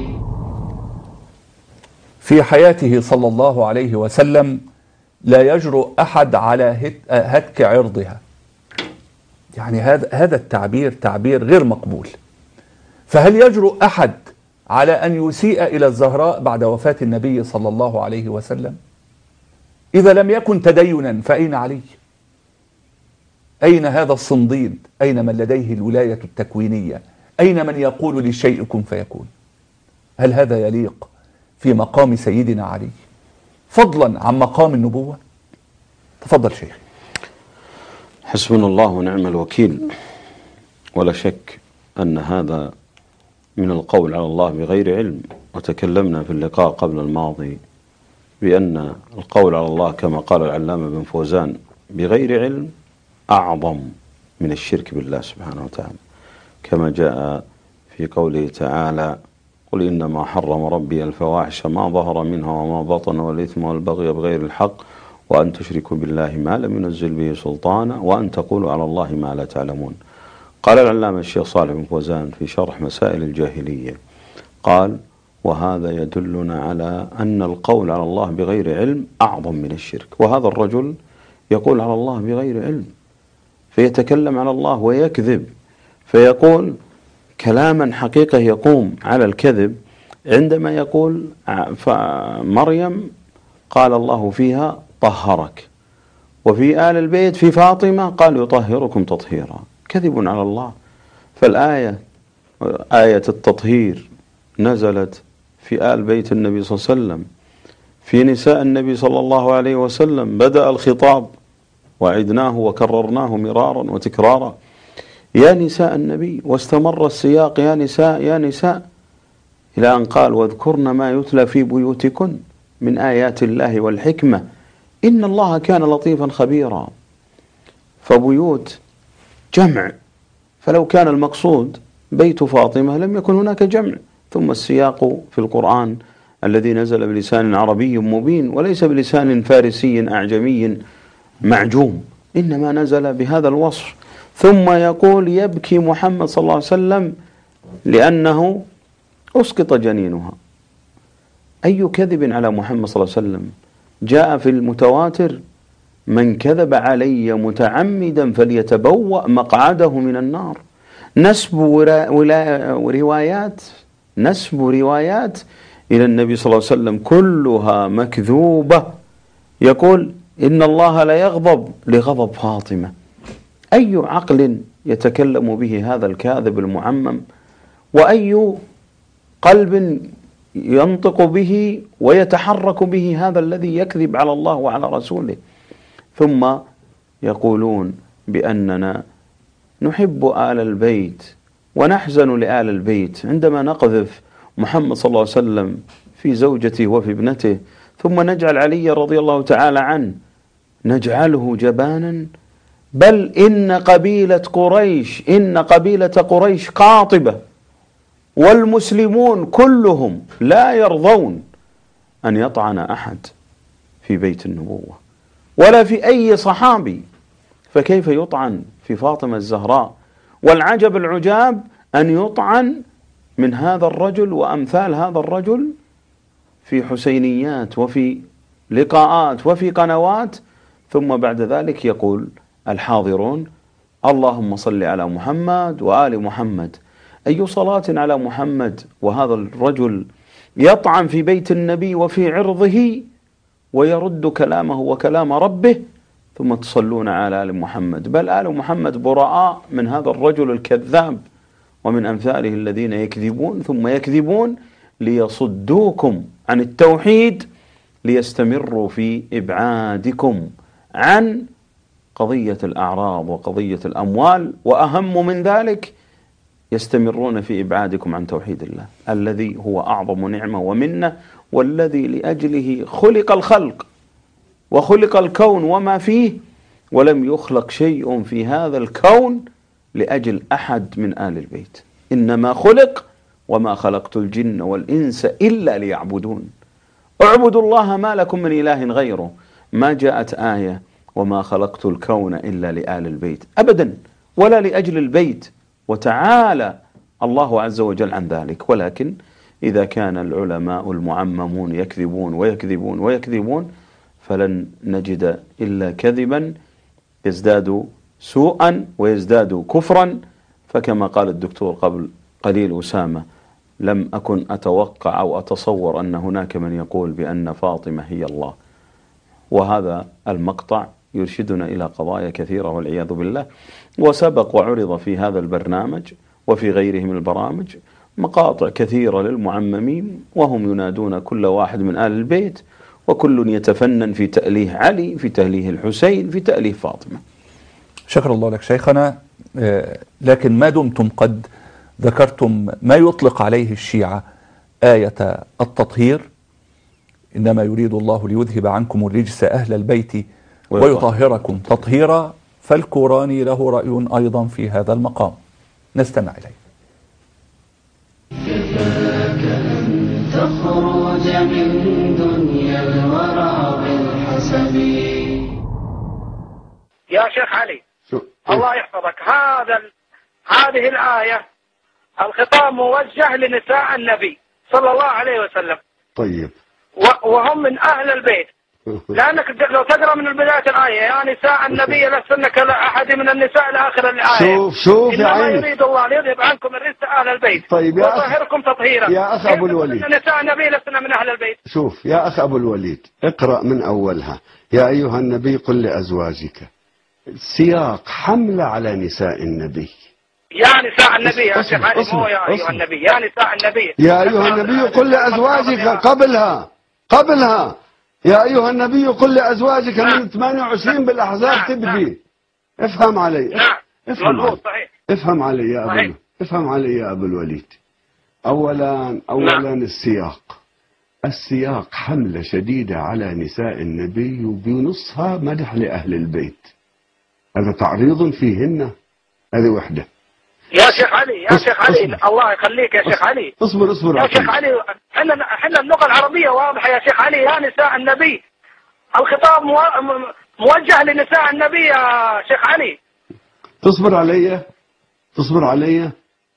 في حياته صلى الله عليه وسلم لا يجرؤ أحد على هتك عرضها. يعني هذا التعبير تعبير غير مقبول. فهل يجرؤ أحد على أن يسيء إلى الزهراء بعد وفاة النبي صلى الله عليه وسلم؟ إذا لم يكن تدينا فأين علي؟ أين هذا الصنديد؟ أين من لديه الولاية التكوينية؟ أين من يقول للشيء كن فيكون؟ هل هذا يليق في مقام سيدنا علي فضلا عن مقام النبوة؟ تفضل شيخ. حسبنا الله ونعم الوكيل. ولا شك أن هذا من القول على الله بغير علم. وتكلمنا في اللقاء قبل الماضي بأن القول على الله كما قال العلامة بن فوزان بغير علم أعظم من الشرك بالله سبحانه وتعالى، كما جاء في قوله تعالى قل إنما حرم ربي الفواحش ما ظهر منها وما بطن والإثم والبغي بغير الحق وأن تشركوا بالله ما لم ينزل به سلطانا وأن تقولوا على الله ما لا تعلمون. قال العلامة الشيخ صالح بن فوزان في شرح مسائل الجاهلية قال وهذا يدلنا على أن القول على الله بغير علم أعظم من الشرك. وهذا الرجل يقول على الله بغير علم، فيتكلم على الله ويكذب، فيقول كلاما حقيقة يقوم على الكذب عندما يقول مريم قال الله فيها طهرك، وفي آل البيت في فاطمة قال يطهركم تطهيرا. كذب على الله. فالآية آية التطهير نزلت في آل بيت النبي صلى الله عليه وسلم، في نساء النبي صلى الله عليه وسلم بدأ الخطاب وعدناه وكررناه مرارا وتكرارا يا نساء النبي، واستمر السياق يا نساء يا نساء إلى أن قال واذكرن ما يتلى في بيوتكن من آيات الله والحكمة إن الله كان لطيفا خبيرا. فبيوت جمع، فلو كان المقصود بيت فاطمة لم يكن هناك جمع. ثم السياق في القرآن الذي نزل بلسان عربي مبين وليس بلسان فارسي أعجمي معجوم، إنما نزل بهذا الوصف. ثم يقول يبكي محمد صلى الله عليه وسلم لأنه أسقط جنينها. أي كذب على محمد صلى الله عليه وسلم؟ جاء في المتواتر من كذب علي متعمدا فليتبوأ مقعده من النار. نسب روايات إلى النبي صلى الله عليه وسلم كلها مكذوبة. يقول إن الله لا يغضب لغضب فاطمة. أي عقل يتكلم به هذا الكاذب المعمم؟ وأي قلب ينطق به ويتحرك به هذا الذي يكذب على الله وعلى رسوله؟ ثم يقولون بأننا نحب آل البيت ونحزن لآل البيت عندما نقذف محمد صلى الله عليه وسلم في زوجته وفي ابنته، ثم نجعل علي رضي الله تعالى عنه نجعله جبانا؟ بل إن قبيلة قريش قاطبة، والمسلمون كلهم لا يرضون أن يطعن أحد في بيت النبوة ولا في أي صحابي، فكيف يطعن في فاطمة الزهراء؟ والعجب العجاب أن يطعن من هذا الرجل وأمثال هذا الرجل في حسينيات وفي لقاءات وفي قنوات، ثم بعد ذلك يقول الحاضرون اللهم صل على محمد وآل محمد. أي صلاة على محمد وهذا الرجل يطعن في بيت النبي وفي عرضه ويرد كلامه وكلام ربه، ثم تصلون على آل محمد؟ بل آل محمد براء من هذا الرجل الكذاب ومن أمثاله الذين يكذبون ثم يكذبون ليصدوكم عن التوحيد ليستمروا في إبعادكم عن قضية الأعراض وقضية الأموال، وأهم من ذلك يستمرون في إبعادكم عن توحيد الله الذي هو أعظم نعمة ومنة، والذي لأجله خلق الخلق وخلق الكون وما فيه، ولم يخلق شيء في هذا الكون لأجل أحد من آل البيت، إنما خلق وما خلقت الجن والإنس إلا ليعبدون. اعبدوا الله ما لكم من إله غيره. ما جاءت آية وما خلقت الكون إلا لآل البيت أبدا، ولا لأجل البيت، وتعالى الله عز وجل عن ذلك. ولكن إذا كان العلماء المعممون يكذبون ويكذبون ويكذبون فلن نجد إلا كذبا يزداد سوءا ويزداد كفرا. فكما قال الدكتور قبل قليل أسامة: لم أكن أتوقع أو أتصور أن هناك من يقول بأن فاطمة هي الله. وهذا المقطع يرشدنا إلى قضايا كثيرة والعياذ بالله. وسبق وعرض في هذا البرنامج وفي غيره من البرامج مقاطع كثيرة للمعممين وهم ينادون كل واحد من آل البيت، وكل يتفنن في تأليه علي، في تأليه الحسين، في تأليه فاطمة. شكر الله لك شيخنا. لكن ما دمتم قد ذكرتم ما يطلق عليه الشيعة آية التطهير، إنما يريد الله ليذهب عنكم الرجس أهل البيت ويطهركم تطهيرا، فالكوراني له رأي أيضا في هذا المقام، نستمع إليه. كفاك أن تخرج من دنيا الورى بالحسب. يا شيخ علي الله يحفظك، هذه الآية الخطاب موجه لنساء النبي صلى الله عليه وسلم. طيب. وهم من أهل البيت، لأنك لو تقرأ من بداية الآية: يا نساء النبي لستن كأحد من النساء لآخر الآية. شوف يا إنما عيني، يريد الله ليذهب عنكم الرجس أهل البيت. طيب ويطهركم تطهيرا. يا أخ أبو الوليد، نساء النبي لستن من أهل البيت. شوف يا أخ أبو الوليد، اقرأ من أولها: يا أيها النبي قل لأزواجك. سياق حملة على نساء النبي. يا نساء النبي يا شيخ علي، مو يا أيها النبي، يا نساء النبي. يا أيها النبي قل لأزواجك قبلها يا أيها النبي قل لأزواجك من 28 بالأحزاب تبدي. افهم علي. نعم. افهم صحيح. افهم علي يا أبو افهم علي يا أبو الوليد. أولا السياق حملة شديدة على نساء النبي، وبنصها مدح لأهل البيت. هذا تعريض فيهن، هذه وحدة. يا شيخ علي، يا شيخ علي، الله يخليك يا شيخ علي. اصبر يا شيخ علي، احنا اللغة العربية واضحة يا شيخ علي. يا نساء النبي، الخطاب موجه لنساء النبي يا شيخ علي. تصبر علي.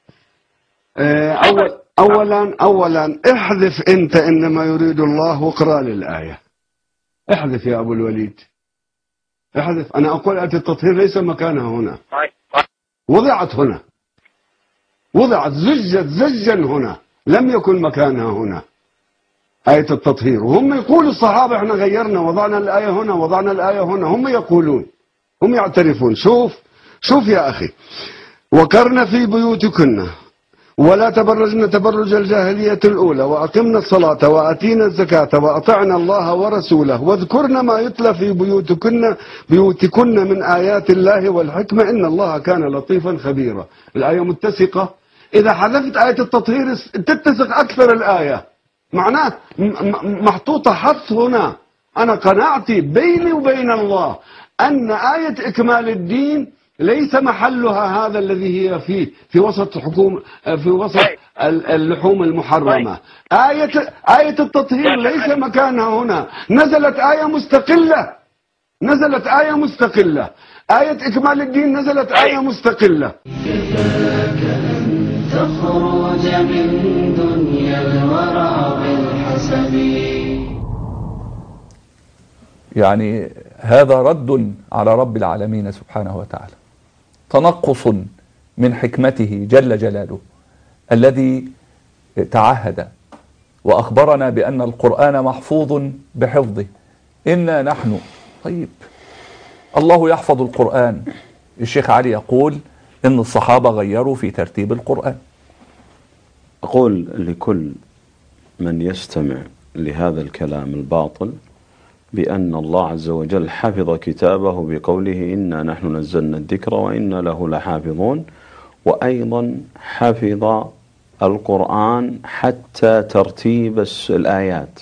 أولا احذف أنت إنما يريد الله واقرأ للآية. احذف يا أبو الوليد، احذف. أنا أقول آية التطهير ليس مكانها هنا، وضعت هنا، وضعت زجا هنا، لم يكن مكانها هنا آية التطهير. وهم يقولوا الصحابة احنا غيرنا، وضعنا الآية هنا، وضعنا الآية هنا. هم يقولون، هم يعترفون. شوف يا أخي: وقرن في بيوتكن ولا تبرجن تبرج الجاهلية الأولى وأقمنا الصلاة وآتينا الزكاة وأطعنا الله ورسوله واذكرن ما يتلى في بيوتكن من آيات الله والحكمة إن الله كان لطيفا خبيرا. الآية متسقة. إذا حذفت آية التطهير تتسق أكثر الآية. معناه محطوطة حث هنا. أنا قناعتي بيني وبين الله أن آية إكمال الدين ليس محلها هذا الذي هي فيه، في وسط اللحوم المحرمة. آية التطهير ليس مكانها هنا، نزلت آية مستقلة. آية إكمال الدين نزلت آية مستقلة. كفاك أن تخرج من دنيا الورى بالحسب. يعني هذا رد على رب العالمين سبحانه وتعالى، تنقص من حكمته جل جلاله الذي تعهد وأخبرنا بأن القرآن محفوظ بحفظه. إنا نحن طيب الله يحفظ القرآن. الشيخ علي يقول إن الصحابة غيروا في ترتيب القرآن. أقول لكل من يستمع لهذا الكلام الباطل بأن الله عز وجل حفظ كتابه بقوله إنا نحن نزلنا الذكر وإنا له لحافظون، وأيضا حفظ القرآن حتى ترتيب الآيات،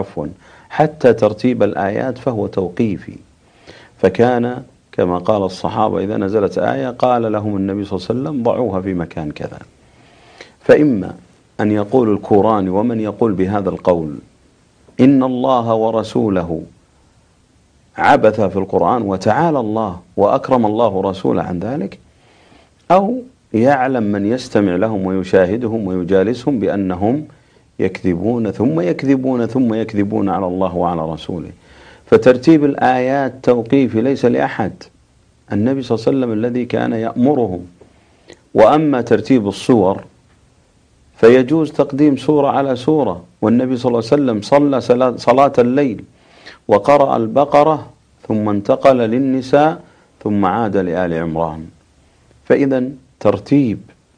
حتى ترتيب الآيات فهو توقيفي. فكان كما قال الصحابة إذا نزلت آية قال لهم النبي صلى الله عليه وسلم ضعوها في مكان كذا. فإما أن يقول الكوراني ومن يقول بهذا القول إن الله ورسوله عبث في القرآن وتعالى الله وأكرم الله رسوله عن ذلك، أو يعلم من يستمع لهم ويشاهدهم ويجالسهم بأنهم يكذبون ثم يكذبون ثم يكذبون على الله وعلى رسوله. فترتيب الآيات توقيفي ليس لأحد، النبي صلى الله عليه وسلم الذي كان يأمرهم. وأما ترتيب الصور فيجوز تقديم سورة على سورة، والنبي صلى الله عليه وسلم صلى صلاة الليل وقرأ البقرة ثم انتقل للنساء ثم عاد لآل عمران. فإذا ترتيب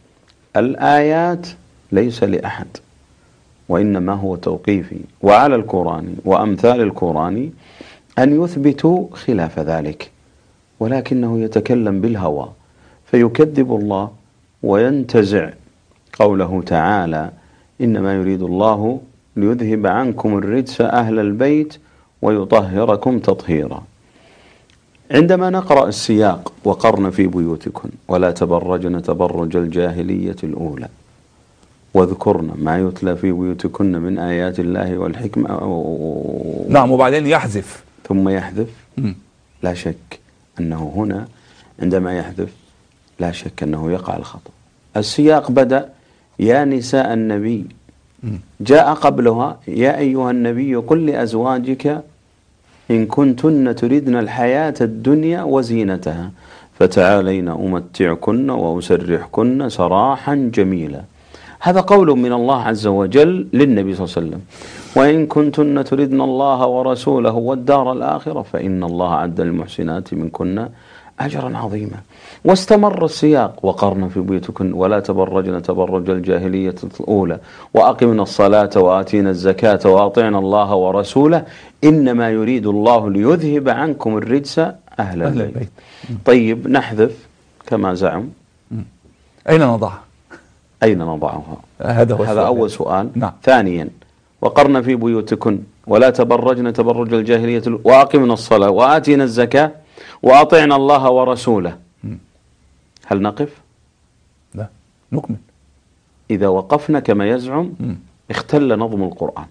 الآيات ليس لأحد وإنما هو توقيفي. وعلى القرآن وأمثال القرآن أن يثبتوا خلاف ذلك، ولكنه يتكلم بالهوى فيكذب الله وينتزع قوله تعالى إنما يريد الله ليذهب عنكم الرجس أهل البيت ويطهركم تطهيرا. عندما نقرأ السياق وقرن في بيوتكن ولا تبرجن تبرج الجاهلية الأولى واذكرن ما يتلى في بيوتكن من آيات الله والحكمة نعم، وبعدين يحذف ثم يحذف. لا شك أنه هنا عندما يحذف لا شك أنه يقع الخطأ. السياق بدأ يا نساء النبي، جاء قبلها يا أيها النبي قل لأزواجك إن كنتن تردن الحياة الدنيا وزينتها فتعالين أمتعكن وأسرحكن سراحا جميلا. هذا قول من الله عز وجل للنبي صلى الله عليه وسلم. وإن كنتن تردن الله ورسوله والدار الآخرة فإن الله أعد للمحسنات منكن أجرا عظيما. واستمر السياق وقرن في بيوتكن ولا تبرجن تبرج الجاهلية الأولى وأقمنا الصلاة وآتينا الزكاة وأطعنا الله ورسوله إنما يريد الله ليذهب عنكم الرجس أهل البيت. طيب نحذف كما زعم، أين نضعها؟ أين نضعها؟ هذا أول سؤال. نعم. ثانيا وقرن في بيوتكن ولا تبرجن تبرج الجاهلية وأقمنا الصلاة وآتينا الزكاة وأطعنا الله ورسوله. هل نقف؟ لا، نكمل. إذا وقفنا كما يزعم اختل نظم القرآن،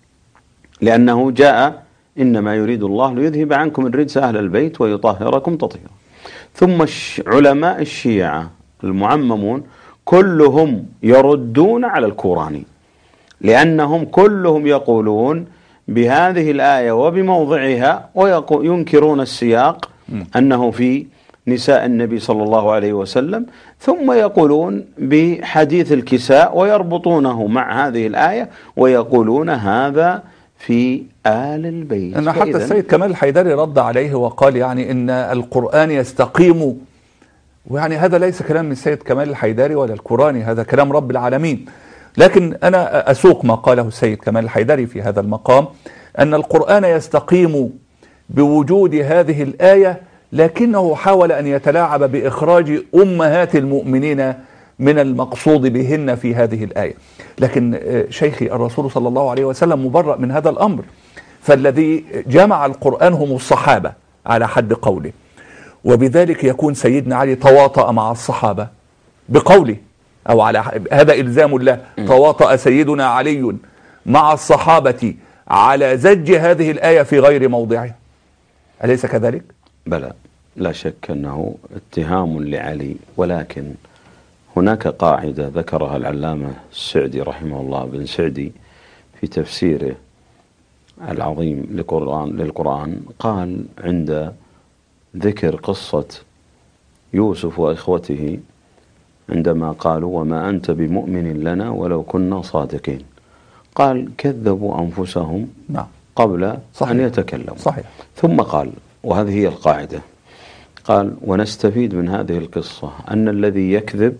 لأنه جاء إنما يريد الله ليذهب عنكم الرجس أهل البيت ويطهركم تطهيرا. ثم علماء الشيعة المعممون كلهم يردون على الكوراني، لأنهم كلهم يقولون بهذه الآية وبموضعها وينكرون السياق أنه في نساء النبي صلى الله عليه وسلم، ثم يقولون بحديث الكساء ويربطونه مع هذه الآية ويقولون هذا في آل البيت. أن حتى السيد كمال الحيدري رد عليه وقال يعني إن القرآن يستقيم، ويعني هذا ليس كلام من السيد كمال الحيدري ولا القرآني، هذا كلام رب العالمين. لكن أنا أسوق ما قاله السيد كمال الحيدري في هذا المقام، أن القرآن يستقيم بوجود هذه الآية، لكنه حاول أن يتلاعب بإخراج أمهات المؤمنين من المقصود بهن في هذه الآية. لكن شيخي، الرسول صلى الله عليه وسلم مبرأ من هذا الأمر، فالذي جمع القرآن هم الصحابة على حد قوله، وبذلك يكون سيدنا علي تواطأ مع الصحابة بقوله، أو على هذا إلزام الله. تواطأ سيدنا علي مع الصحابة على زج هذه الآية في غير موضعها، أليس كذلك؟ بلى، لا شك أنه اتهام لعلي، ولكن هناك قاعدة ذكرها العلامة السعدي رحمه الله بن سعدي في تفسيره العظيم للقرآن. قال عند ذكر قصة يوسف وإخوته عندما قالوا وما أنت بمؤمن لنا ولو كنا صادقين، قال كذبوا أنفسهم قبل أن يتكلموا. صحيح. ثم قال، وهذه هي القاعدة، قال ونستفيد من هذه القصة أن الذي يكذب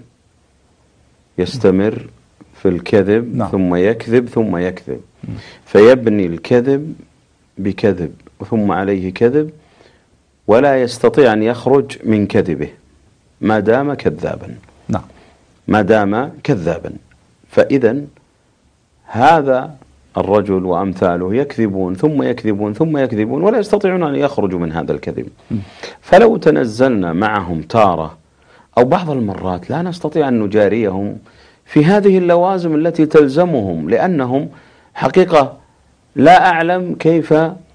يستمر في الكذب ثم يكذب ثم يكذب، فيبني الكذب بكذب ثم عليه كذب، ولا يستطيع أن يخرج من كذبه ما دام كذابا. ما دام كذابا. فإذا هذا الرجل وأمثاله يكذبون ثم يكذبون ثم يكذبون ولا يستطيعون أن يخرجوا من هذا الكذب. فلو تنزلنا معهم تارة أو بعض المرات لا نستطيع أن نجاريهم في هذه اللوازم التي تلزمهم، لأنهم حقيقة لا أعلم كيف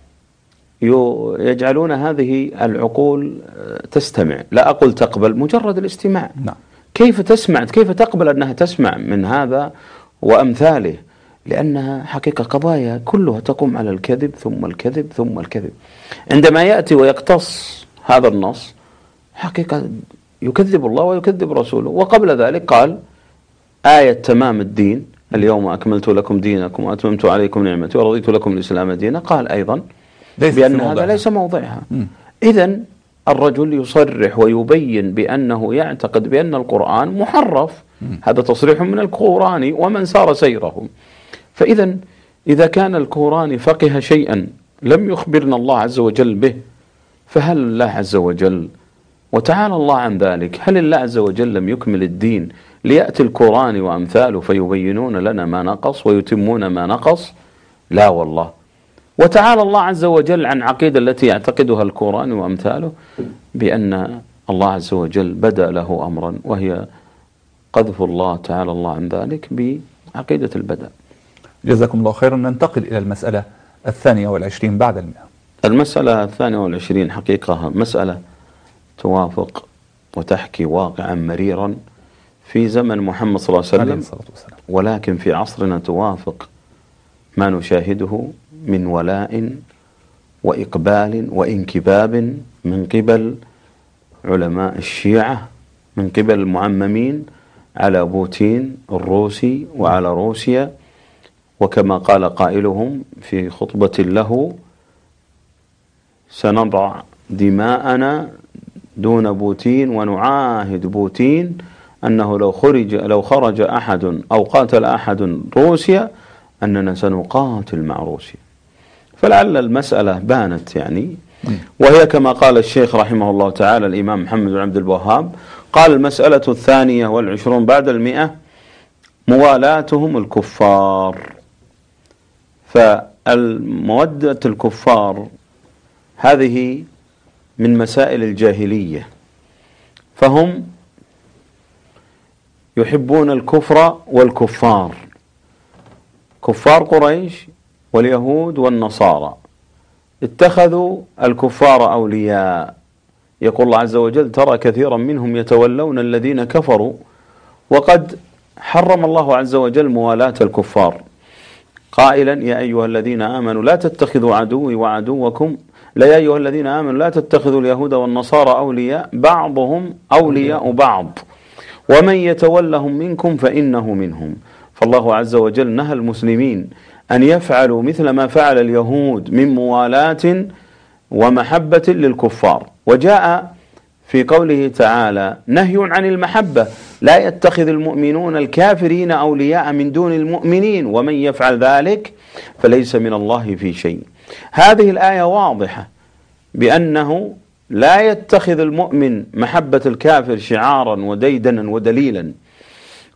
يجعلون هذه العقول تستمع، لا أقول تقبل، مجرد الاستماع. كيف تسمع، كيف تقبل أنها تسمع من هذا وأمثاله؟ لأنها حقيقة قضايا كلها تقوم على الكذب ثم الكذب ثم الكذب. عندما يأتي ويقتص هذا النص حقيقة يكذب الله ويكذب رسوله. وقبل ذلك قال آية تمام الدين، اليوم أكملت لكم دينكم وأتممت عليكم نعمتي ورضيت لكم الإسلام دينا، قال أيضا بأن هذا ليس موضعها. إذن الرجل يصرح ويبين بأنه يعتقد بأن القرآن محرف، هذا تصريح من الكوراني ومن سار سيره. فإذا إذا كان الكوراني فقه شيئا لم يخبرنا الله عز وجل به، فهل الله عز وجل، وتعالى الله عن ذلك، هل الله عز وجل لم يكمل الدين ليأتي الكوراني وأمثاله فيبينون لنا ما نقص ويتمون ما نقص؟ لا والله. وتعالى الله عز وجل عن عقيدة التي يعتقدها الكوراني وأمثاله بأن الله عز وجل بدأ له أمرا، وهي قذف الله تعالى الله عن ذلك بعقيدة البدء. جزاكم الله خيرا. ننتقل إلى المسألة 22 بعد 100. المسألة 22 حقيقة مسألة توافق وتحكي واقعا مريرا في زمن محمد صلى الله عليه وسلم، ولكن في عصرنا توافق ما نشاهده من ولاء وإقبال وانكباب من قبل علماء الشيعة، من قبل المعممين على بوتين الروسي وعلى روسيا. وكما قال قائلهم في خطبة له سنضع دماءنا دون بوتين ونعاهد بوتين أنه لو خرج أحد أو قاتل أحد روسيا أننا سنقاتل مع روسيا. فلعل المسألة بانت يعني، وهي كما قال الشيخ رحمه الله تعالى الإمام محمد بن عبد الوهاب، قال المسألة 22 بعد 100 موالاتهم الكفار. فالمودة الكفار هذه من مسائل الجاهلية، فهم يحبون الكفر والكفار، كفار قريش واليهود والنصارى اتخذوا الكفار أولياء. يقول الله عز وجل ترى كثيرا منهم يتولون الذين كفروا، وقد حرم الله عز وجل موالاة الكفار قائلا يا أيها الذين آمنوا لا تتخذوا عدوي وعدوكم، يا أيها الذين آمنوا لا تتخذوا اليهود والنصارى أولياء بعضهم أولياء بعض ومن يتولهم منكم فإنه منهم. فالله عز وجل نهى المسلمين أن يفعلوا مثل ما فعل اليهود من موالاة ومحبة للكفار. وجاء في قوله تعالى نهي عن المحبة، لا يتخذ المؤمنون الكافرين أولياء من دون المؤمنين ومن يفعل ذلك فليس من الله في شيء. هذه الآية واضحة بأنه لا يتخذ المؤمن محبة الكافر شعارا وديدنا ودليلا،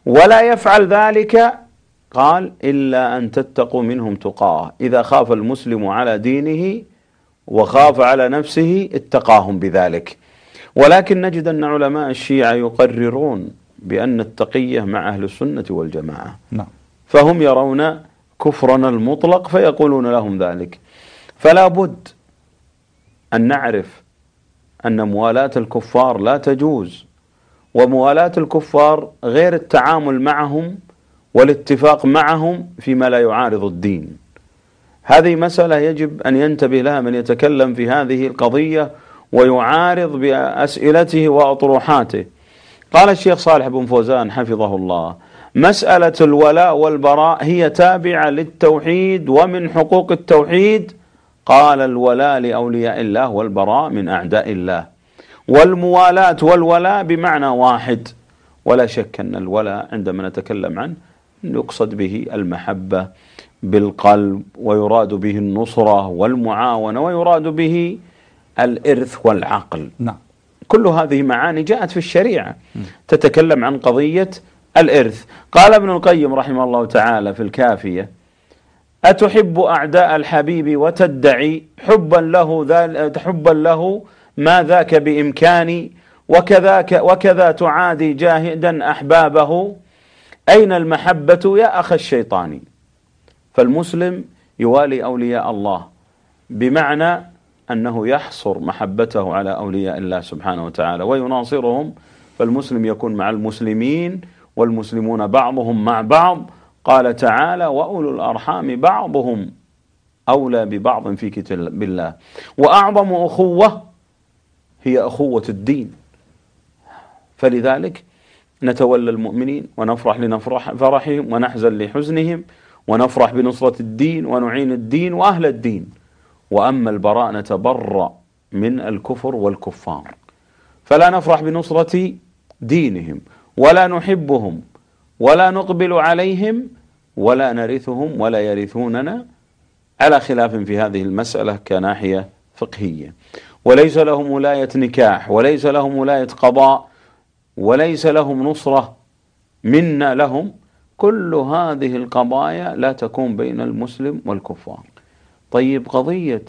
ولا يفعل ذلك قال إلا أن تتقوا منهم تقاه. إذا خاف المسلم على دينه وخاف على نفسه اتقاهم بذلك. ولكن نجد أن علماء الشيعة يقررون بأن التقية مع أهل السنة والجماعة. فهم يرون كفرنا المطلق فيقولون لهم ذلك. فلا بد أن نعرف أن موالاة الكفار لا تجوز، وموالاة الكفار غير التعامل معهم والاتفاق معهم فيما لا يعارض الدين. هذه مسألة يجب أن ينتبه لها من يتكلم في هذه القضية ويعارض بأسئلته وأطروحاته. قال الشيخ صالح بن فوزان حفظه الله: مسألة الولاء والبراء هي تابعة للتوحيد، ومن حقوق التوحيد قال الولاء لأولياء الله والبراء من أعداء الله. والموالاة والولاء بمعنى واحد، ولا شك أن الولاء عندما نتكلم عنه يقصد به المحبة بالقلب، ويراد به النصرة والمعاونة، ويراد به الإرث والعقل. كل هذه معاني جاءت في الشريعة تتكلم عن قضية الإرث. قال ابن القيم رحمه الله تعالى في الكافية: أتحب أعداء الحبيب وتدعي حبا له ما ذاك بإمكاني، وكذا تعادي جاهدا أحبابه، أين المحبة يا أخ الشيطان؟ فالمسلم يوالي أولياء الله بمعنى أنه يحصر محبته على أولياء الله سبحانه وتعالى ويناصرهم. فالمسلم يكون مع المسلمين، والمسلمون بعضهم مع بعض. قال تعالى: وأولو الأرحام بعضهم أولى ببعض في كتاب الله. وأعظم أخوة هي أخوة الدين. فلذلك نتولى المؤمنين ونفرح فرحهم ونحزن لحزنهم، ونفرح بنصرة الدين ونعين الدين وأهل الدين. وأما البراء نتبرأ من الكفر والكفار، فلا نفرح بنصرة دينهم ولا نحبهم ولا نقبل عليهم ولا نرثهم ولا يرثوننا، على خلاف في هذه المسألة كناحية فقهية. وليس لهم ولاية نكاح، وليس لهم ولاية قضاء، وليس لهم نصرة منا لهم. كل هذه القضايا لا تكون بين المسلم والكفار. طيب، قضية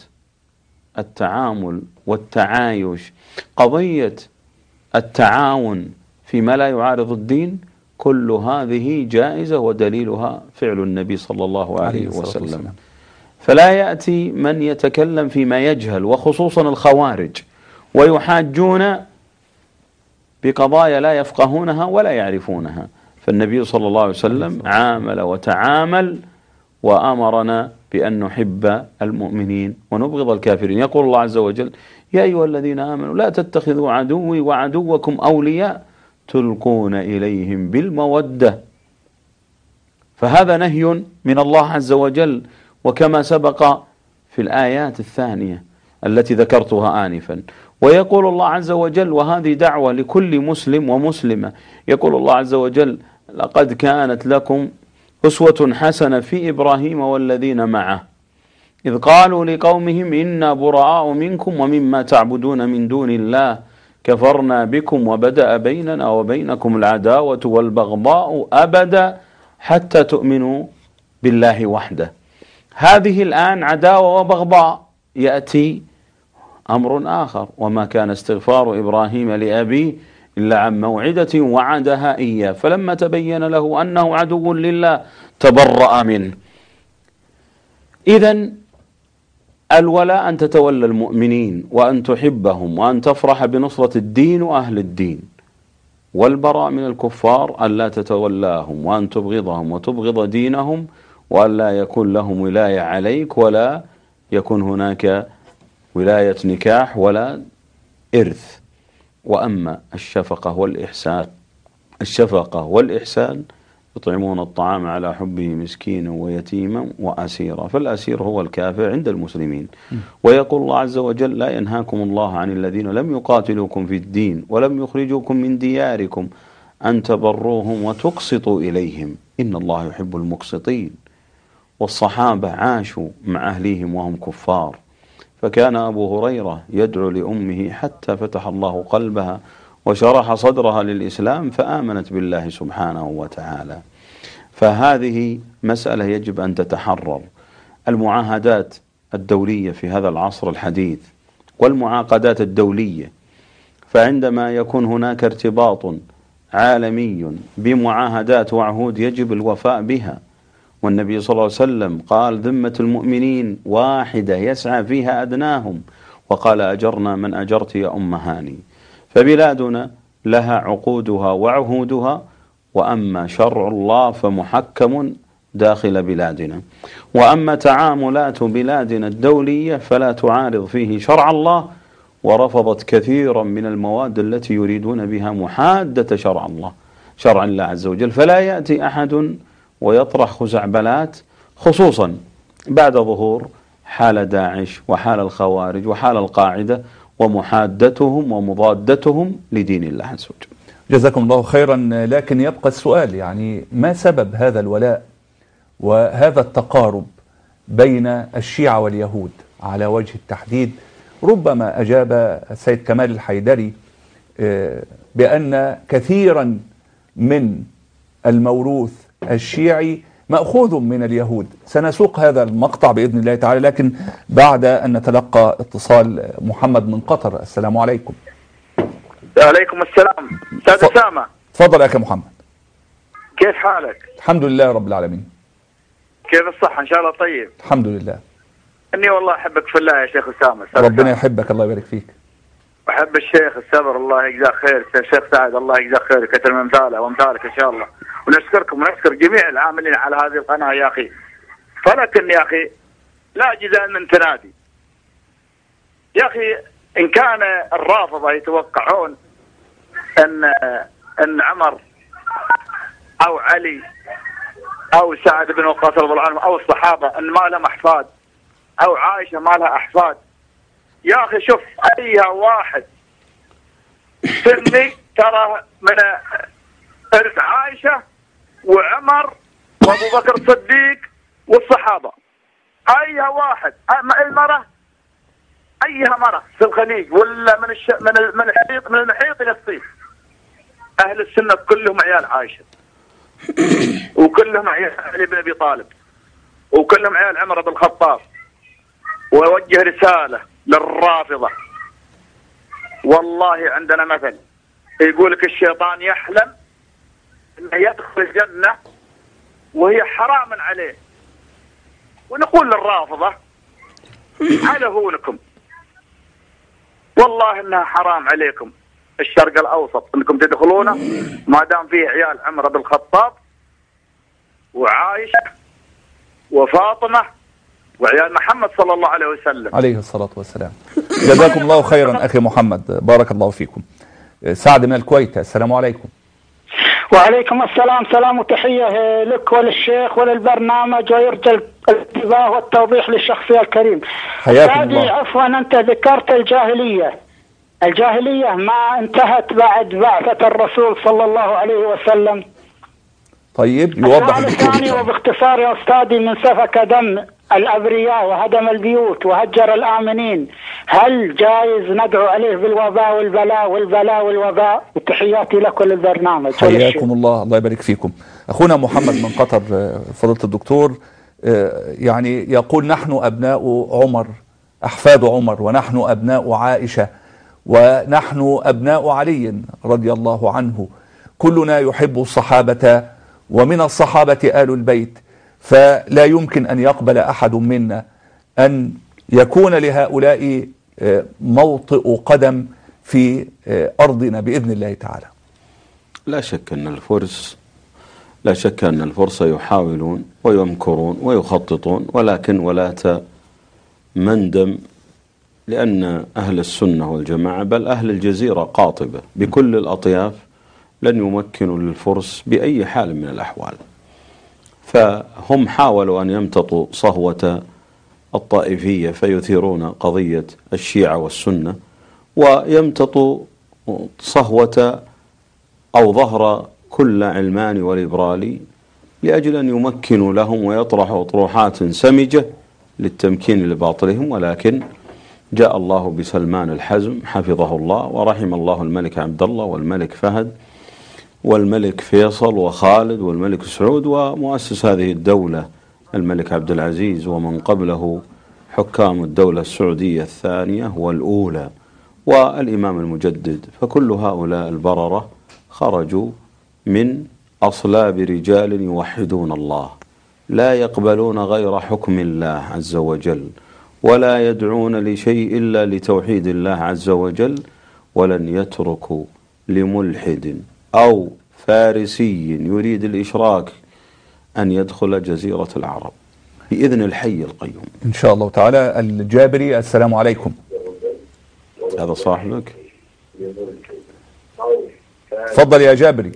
التعامل والتعايش، قضية التعاون فيما لا يعارض الدين، كل هذه جائزة، ودليلها فعل النبي صلى الله عليه وسلم. فلا يأتي من يتكلم فيما يجهل، وخصوصا الخوارج، ويحاجون بقضايا لا يفقهونها ولا يعرفونها. فالنبي صلى الله عليه وسلم عامل وتعامل وأمرنا بأن نحب المؤمنين ونبغض الكافرين. يقول الله عز وجل: يا أيها الذين آمنوا لا تتخذوا عدوي وعدوكم أولياء تلقون إليهم بالمودة. فهذا نهي من الله عز وجل، وكما سبق في الآيات الثانية التي ذكرتها آنفا. ويقول الله عز وجل، وهذه دعوة لكل مسلم ومسلمة، يقول الله عز وجل: لقد كانت لكم أسوة حسنة في إبراهيم والذين معه إذ قالوا لقومهم إنا براء منكم ومما تعبدون من دون الله كفرنا بكم وبدأ بيننا وبينكم العداوة والبغضاء أبدا حتى تؤمنوا بالله وحده. هذه الآن عداوة وبغضاء. يأتي أمر آخر: وما كان استغفار إبراهيم لأبيه إلا عن موعدة وعدها إياه فلما تبين له أنه عدو لله تبرأ منه. إذن الولاء أن تتولى المؤمنين وأن تحبهم وأن تفرح بنصرة الدين وأهل الدين، والبراء من الكفار أن لا تتولاهم وأن تبغضهم وتبغض دينهم، وأن لا يكون لهم ولاية عليك، ولا يكون هناك ولاية نكاح ولا إرث. وأما الشفقة والإحسان يطعمون الطعام على حبه مسكينا ويتيما وأسيرا، فالأسير هو الكافر عند المسلمين. ويقول الله عز وجل: لا ينهاكم الله عن الذين لم يقاتلوكم في الدين ولم يخرجوكم من دياركم أن تبروهم وتقسطوا إليهم إن الله يحب المقسطين. والصحابة عاشوا مع أهليهم وهم كفار، فكان أبو هريرة يدعو لأمه حتى فتح الله قلبها وشرح صدرها للإسلام فآمنت بالله سبحانه وتعالى. فهذه مسألة يجب أن تتحرر. المعاهدات الدولية في هذا العصر الحديث والمعاقدات الدولية، فعندما يكون هناك ارتباط عالمي بمعاهدات وعهود يجب الوفاء بها. والنبي صلى الله عليه وسلم قال: ذمة المؤمنين واحدة يسعى فيها أدناهم، وقال: أجرنا من أجرت يا أم هاني. فبلادنا لها عقودها وعهودها، وأما شرع الله فمحكم داخل بلادنا، وأما تعاملات بلادنا الدولية فلا تعارض فيه شرع الله، ورفضت كثيرا من المواد التي يريدون بها محادة شرع الله عز وجل. فلا يأتي أحد ويطرح خزعبلات، خصوصا بعد ظهور حال داعش وحال الخوارج وحال القاعدة ومحادتهم ومضادتهم لدين الله عز وجل. جزاكم الله خيرا. لكن يبقى السؤال، يعني ما سبب هذا الولاء وهذا التقارب بين الشيعة واليهود على وجه التحديد؟ ربما أجاب السيد كمال الحيدري بأن كثيرا من الموروث الشيعي مأخوذ من اليهود. سنسوق هذا المقطع بإذن الله تعالى، لكن بعد أن نتلقى اتصال محمد من قطر. السلام عليكم. وعليكم السلام. أستاذ أسامة، تفضل يا أخي محمد. كيف حالك؟ الحمد لله رب العالمين. كيف الصحة؟ إن شاء الله طيب. الحمد لله. إني والله أحبك في الله يا شيخ أسامة. ربنا يحبك، الله يبارك فيك. وأحب الشيخ السبر، الله يجزاه خير. الشيخ سعد الله يجزاه خير، كثر من امثاله وامثالك إن شاء الله. ونشكركم ونشكر جميع العاملين على هذه القناة يا أخي. فلكن يا أخي لا جزاء من تنادي يا أخي. إن كان الرافضة يتوقعون أن عمر أو علي أو سعد بن وقاص رضي الله عنهم أو الصحابة أن ما لهم أحفاد، أو عائشة ما لها أحفاد، يا أخي شوف أي واحد سني ترى من إرث عائشة وعمر وأبو بكر الصديق والصحابة. أي واحد المرأة، أيها مرة في الخليج ولا من المحيط إلى الصيف، أهل السنة كلهم عيال عائشة، وكلهم عيال علي بن أبي طالب، وكلهم عيال عمر بن الخطاب. ووجه رسالة للرافضة، والله عندنا مثل يقول لك الشيطان يحلم أنه يدخل الجنة وهي حرام عليه، ونقول للرافضة على هونكم، والله انها حرام عليكم الشرق الاوسط انكم تدخلونه ما دام فيه عيال عمر بن الخطاب وعائشه وفاطمه وعيال محمد صلى الله عليه وسلم عليه الصلاه والسلام. جزاكم الله خيرا اخي محمد، بارك الله فيكم. سعد من الكويت، السلام عليكم. وعليكم السلام. سلام وتحية لك وللشيخ وللبرنامج، ويرجى الانتباه والتوضيح للشخصية الكريم. حياكم الله. عفوا، أنت ذكرت الجاهلية ما انتهت بعد بعثة الرسول صلى الله عليه وسلم. طيب يوضح الثاني وباختصار يا أستاذي: من سفك دم الأبرياء وهدم البيوت وهجر الآمنين، هل جائز ندعو عليه بالوباء والبلاء؟ وتحياتي لكم للبرنامج. حياكم الله، الله يبارك فيكم. أخونا محمد من قطر، فضيلة الدكتور، يعني يقول: نحن أبناء عمر، أحفاد عمر، ونحن أبناء عائشة، ونحن أبناء علي رضي الله عنه، كلنا يحب الصحابة، ومن الصحابة آل البيت، فلا يمكن أن يقبل أحد منا أن يكون لهؤلاء موطئ قدم في أرضنا بإذن الله تعالى. لا شك أن الفرس يحاولون ويمكرون ويخططون، ولكن ولاة مندم، لأن أهل السنة والجماعة بل أهل الجزيرة قاطبة بكل الأطياف لن يمكنوا للفرس بأي حال من الأحوال. فهم حاولوا أن يمتطوا صهوة الطائفية فيثيرون قضية الشيعة والسنة، ويمتطوا صهوة أو ظهر كل علماني وليبرالي لأجل أن يمكنوا لهم ويطرحوا أطروحات سمجة للتمكين لباطلهم. ولكن جاء الله بسلمان الحزم حفظه الله، ورحم الله الملك عبد الله والملك فهد والملك فيصل وخالد والملك سعود، ومؤسس هذه الدولة الملك عبد العزيز، ومن قبله حكام الدولة السعودية الثانية والأولى، والإمام المجدد. فكل هؤلاء البررة خرجوا من أصلاب رجال يوحدون الله، لا يقبلون غير حكم الله عز وجل، ولا يدعون لشيء إلا لتوحيد الله عز وجل، ولن يتركوا لملحد أو فارسي يريد الإشراك أن يدخل جزيرة العرب بإذن الحي القيوم إن شاء الله تعالى. الجابري، السلام عليكم. هذا صاحبك؟ تفضل يا جابري.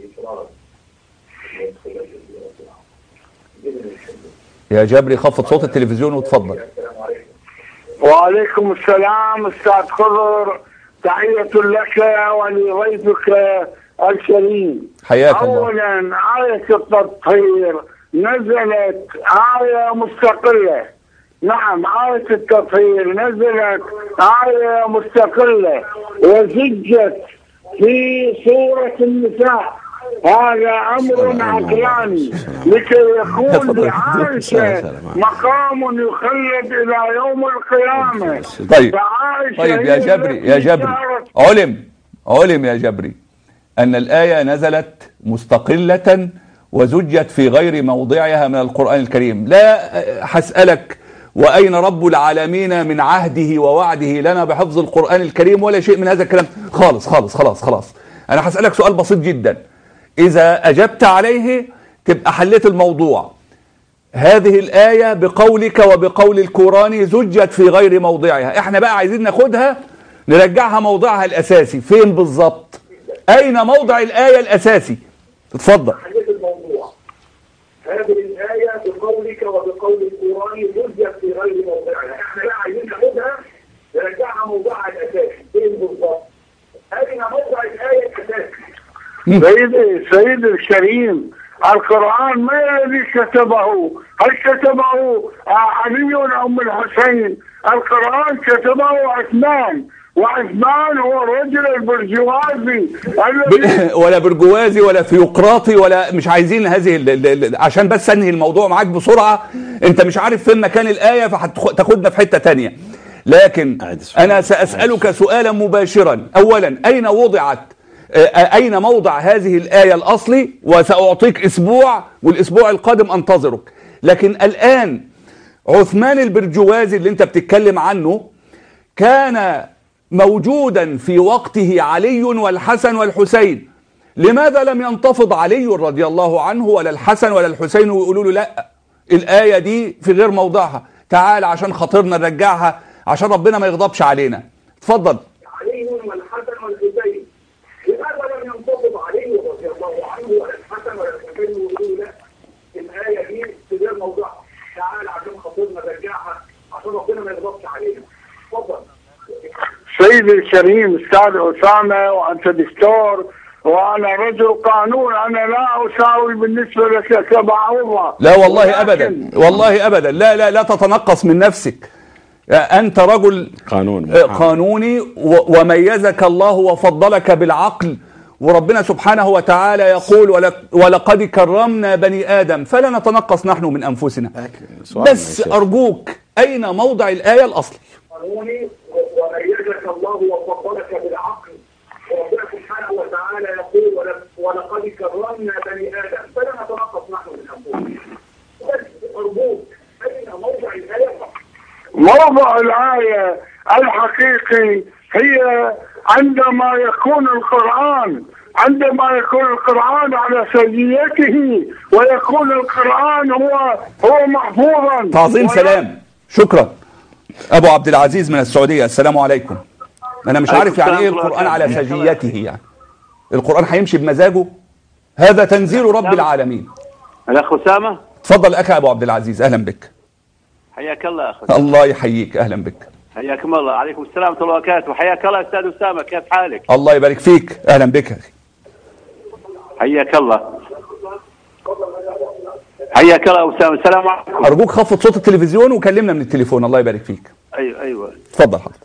يا جابري خفض صوت التلفزيون وتفضل. وعليكم السلام أستاذ خضر، تحية لك ولضيفك الكريم. حياك الله. أولا آية التطهير نزلت آية مستقلة. نعم، آية التطهير نزلت آية مستقلة وزجت في سورة النساء. هذا أمر عقلاني لكي يكون لعائشة مقام يخلد إلى يوم القيامة. طيب يا جبري علم يا جبري أن الآية نزلت مستقلة وزجت في غير موضعها من القرآن الكريم. لا هسألك وأين رب العالمين من عهده ووعده لنا بحفظ القرآن الكريم ولا شيء من هذا الكلام خالص خالص خلاص خلاص. أنا هسألك سؤال بسيط جدا، إذا أجبت عليه تبقى حليت الموضوع. هذه الآية بقولك وبقول الكوراني زجت في غير موضعها، احنا بقى عايزين ناخدها نرجعها موضعها الأساسي. فين بالظبط؟ أين موضع الآية الأساسي؟ اتفضل. حليت الموضوع. هذه الآية بقولك وبقول الكوراني زجت في غير موضعها، احنا بقى عايزين ناخدها نرجعها موضعها الأساسي. فين بالظبط؟ أين موضع الآية الأساسي؟ سيد الكريم، القرآن ما الذي كتبه؟ هل كتبه علي أم الحسين؟ القرآن كتبه عثمان، وعثمان هو الرجل البرجوازي ولا برجوازي ولا فيقراطي ولا مش عايزين هذه عشان بس انهي الموضوع معاك بسرعة. انت مش عارف فين مكان الآية فهتاخدنا في حتة تانية. لكن انا سأسألك سؤالا مباشرا. اولا، اين موضع هذه الآية الأصلي؟ وسأعطيك أسبوع والأسبوع القادم أنتظرك. لكن الآن عثمان البرجوازي اللي انت بتتكلم عنه كان موجودا في وقته علي والحسن والحسين. لماذا لم ينتفض علي رضي الله عنه ولا الحسن ولا الحسين ويقولوا له لا الآية دي في غير موضعها، تعال عشان خاطرنا نرجعها عشان ربنا ما يغضبش علينا؟ اتفضل. علي والحسن والحسين، لماذا لم ينتفض علي رضي الله عنه ولا الحسن ولا الحسين ويقولوا لا الآية دي في غير موضعها، تعال عشان خاطرنا نرجعها عشان ربنا ما يغضبش علينا؟ اتفضل. سيدي الكريم استاذ اسامه، وانت دكتور وانا رجل قانون، انا لا اساوي بالنسبه لك كبعوضه. لا والله ابدا، والله ابدا. لا لا لا تتنقص من نفسك. انت رجل قانوني وميزك الله وفضلك بالعقل، وربنا سبحانه وتعالى يقول ولقد كرمنا بني آدم، فلا نتنقص نحن من أنفسنا. بس أرجوك أين موضع الآية الأصلي؟ قانوني وميزك الله وفضلك بالعقل، وربنا سبحانه وتعالى يقول ولقد كرمنا بني آدم، فلا نتنقص نحن من أنفسنا. بس أرجوك أين موضع الآية الأصلي؟ موضع الآية الحقيقي هي عندما يكون القرآن على سجيته، ويكون القرآن هو محفوظا. تعظيم سلام. شكرا. أبو عبد العزيز من السعودية، السلام عليكم. أنا مش عارف يعني إيه القرآن على سجيته، يعني القرآن هيمشي بمزاجه؟ هذا تنزيل رب العالمين. الأخ أسامة. تفضل أخي أبو عبد العزيز، أهلا بك. حياك الله أخي. الله يحييك، أهلا بك. حياكم الله. عليكم السلام ورحمة الله وبركاته. حياك الله أستاذ أسامة، كيف حالك؟ الله يبارك فيك، أهلا بك أخي. حياك الله. حياك الله أسامة، السلام عليكم. أرجوك خفض صوت التلفزيون وكلمنا من التليفون، الله يبارك فيك. ايوه تفضل حضرتك.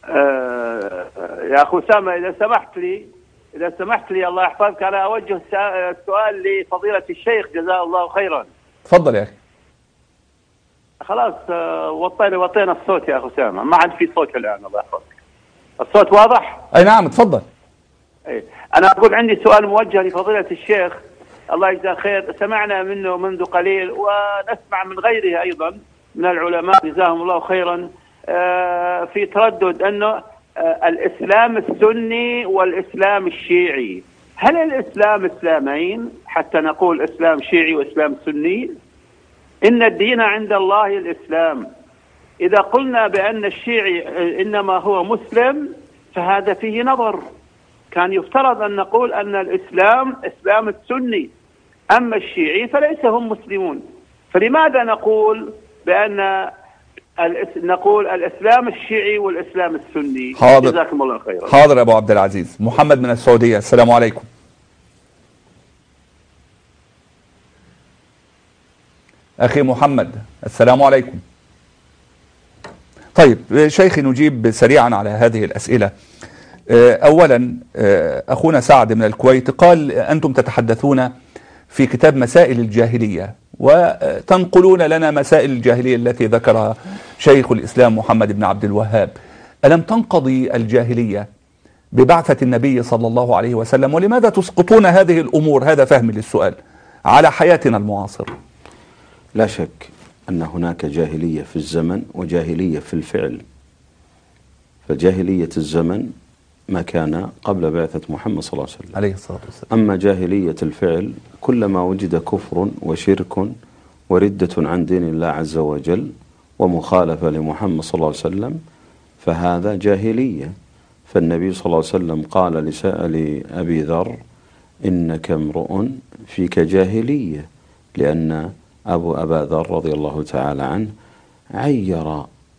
يا اخو اسامه اذا سمحت لي الله يحفظك، انا اوجه السؤال لفضيله الشيخ جزاه الله خيرا. تفضل يا اخي. خلاص وطينا الصوت يا اخو اسامه، ما عاد في صوت الان الله يحفظك. الصوت واضح؟ اي نعم تفضل. اي انا اقول عندي سؤال موجه لفضيله الشيخ الله يجزاه خير، سمعنا منه منذ قليل ونسمع من غيره ايضا من العلماء جزاهم الله خيرا في تردد انه الاسلام السني والاسلام الشيعي. هل الاسلام اسلامين حتى نقول اسلام شيعي واسلام سني؟ ان الدين عند الله الاسلام. اذا قلنا بان الشيعي انما هو مسلم فهذا فيه نظر. كان يفترض ان نقول ان الاسلام اسلام السني، اما الشيعي فليس هم مسلمون. فلماذا نقول بان نقول الاسلام الشيعي والاسلام السني؟ حاضر. جزاكم الله خيرا. حاضر ابو عبد العزيز. محمد من السعوديه، السلام عليكم. اخي محمد السلام عليكم. طيب شيخي نجيب سريعا على هذه الاسئله. اولا اخونا سعد من الكويت قال انتم تتحدثون في كتاب مسائل الجاهليه وتنقلون لنا مسائل الجاهليه التي ذكرها شيخ الاسلام محمد بن عبد الوهاب. الم تنقضي الجاهليه ببعثه النبي صلى الله عليه وسلم؟ ولماذا تسقطون هذه الامور، هذا فهمي للسؤال، على حياتنا المعاصره؟ لا شك أن هناك جاهلية في الزمن وجاهلية في الفعل. فجاهلية الزمن ما كان قبل بعثة محمد صلى الله عليه وسلم عليه الصلاة والسلام. أما جاهلية الفعل كلما وجد كفر وشرك وردة عن دين الله عز وجل ومخالفة لمحمد صلى الله عليه وسلم فهذا جاهلية. فالنبي صلى الله عليه وسلم قال لسائل أبي ذر إنك امرؤ فيك جاهلية، لأن أبا ذر رضي الله تعالى عنه عير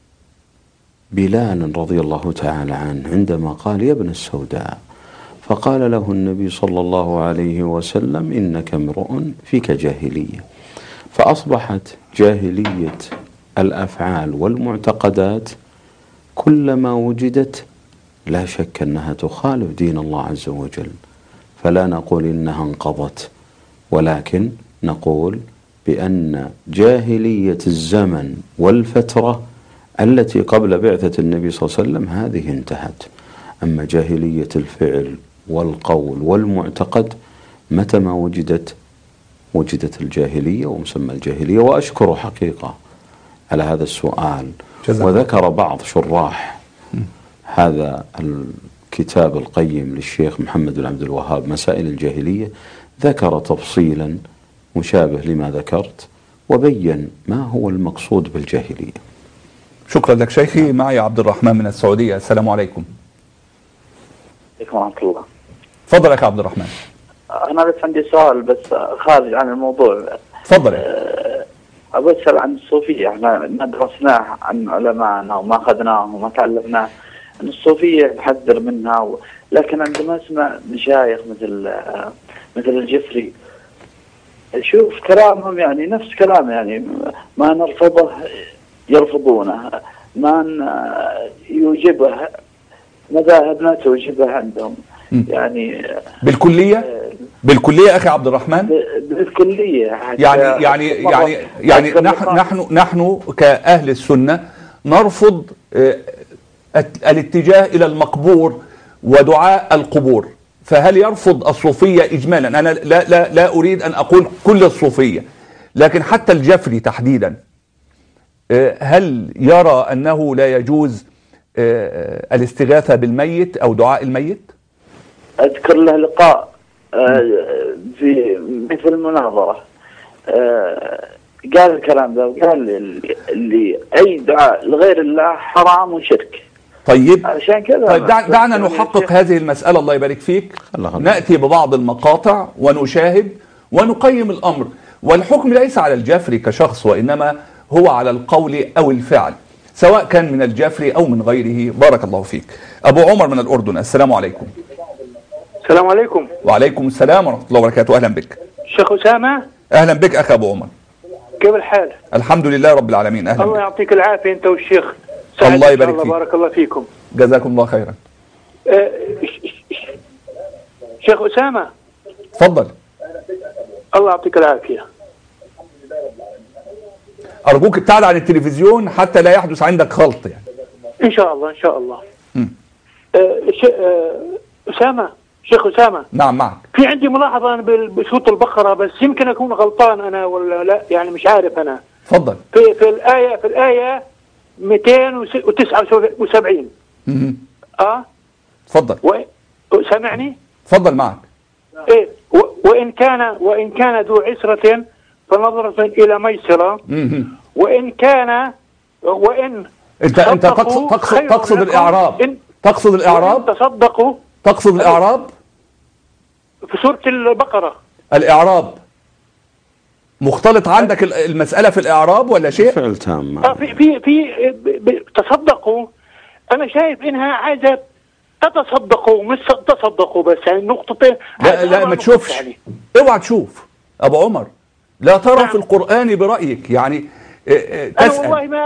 بلال رضي الله تعالى عنه عندما قال يا ابن السوداء، فقال له النبي صلى الله عليه وسلم إنك امرؤ فيك جاهلية. فأصبحت جاهلية الأفعال والمعتقدات كلما وجدت لا شك أنها تخالف دين الله عز وجل، فلا نقول إنها انقضت، ولكن نقول بأن جاهلية الزمن والفترة التي قبل بعثة النبي صلى الله عليه وسلم هذه انتهت. أما جاهلية الفعل والقول والمعتقد متى ما وجدت الجاهلية ومسمى الجاهلية. وأشكر حقيقة على هذا السؤال. وذكر بعض شراح هذا الكتاب القيم للشيخ محمد بن عبد الوهاب مسائل الجاهلية، ذكر تفصيلا مشابه لما ذكرت وبين ما هو المقصود بالجاهلية. شكرا لك شيخي. معي عبد الرحمن من السعودية، السلام عليكم. عليكم ورحمة الله. تفضل يا عبد الرحمن. أنا بس عندي سؤال بس خارج عن الموضوع. تفضل. أبغى أسأل عن الصوفية. احنا ما درسناه عن علمائنا وما أخذناه وما تعلمناه. أن الصوفية نحذر منها لكن عندما أسمع مشايخ مثل الجفري شوف كلامهم يعني نفس كلام، يعني ما نرفضه يرفضونه، ما يوجبه مذاهبنا توجبه عندهم. يعني بالكلية أخي عبد الرحمن، بالكلية. يعني نحن كأهل السنة نرفض الاتجاه إلى المقبور ودعاء القبور. فهل يرفض الصوفية إجمالا؟ أنا لا أريد أن أقول كل الصوفية، لكن حتى الجفري تحديدا هل يرى أنه لا يجوز الاستغاثة بالميت أو دعاء الميت؟ أذكر له لقاء في مثل مناظرة قال الكلام ده وقال اللي أي دعاء لغير الله حرام وشرك. طيب عشان كذا طيب دعنا نحقق هذه المسألة الله يبارك فيك. نأتي ببعض المقاطع ونشاهد ونقيم الأمر، والحكم ليس على الجفري كشخص وإنما هو على القول أو الفعل سواء كان من الجفري أو من غيره. بارك الله فيك. أبو عمر من الأردن، السلام عليكم. السلام عليكم. وعليكم السلام ورحمة الله وبركاته. أهلا بك شيخ أسامة. أهلا بك أخي أبو عمر. كيف الحال؟ الحمد لله رب العالمين. أهلا الله بك. يعطيك العافية أنت والشيخ. الله يبارك فيك. بارك الله فيكم. جزاكم الله خيرا. شيخ أسامة تفضل. الله يعطيك العافية. أرجوك ابتعد عن التلفزيون حتى لا يحدث عندك خلط يعني. إن شاء الله إن شاء الله. أسامة، شيخ أسامة. نعم معك. في عندي ملاحظة أنا بسورة البقرة، بس يمكن أكون غلطان أنا ولا لا، يعني مش عارف أنا. تفضل. في الآية 279. تفضل. سامعني؟ تفضل معك. إيه وإن كان ذو عسرة فنظرة إلى ميسرة، وإن انت تقصد الإعراب. تقصد الإعراب. تصدقوا. تقصد الإعراب في سورة البقرة. الإعراب مختلط عندك المسألة في الإعراب ولا شيء؟ فعل تام. في تصدقوا. أنا شايف إنها عايزة تتصدقوا، مش تصدقوا بس، يعني نقطتين. لا ما تشوفش يعني. اوعى تشوف أبو عمر، لا ترى في القرآن برأيك يعني. تسأل.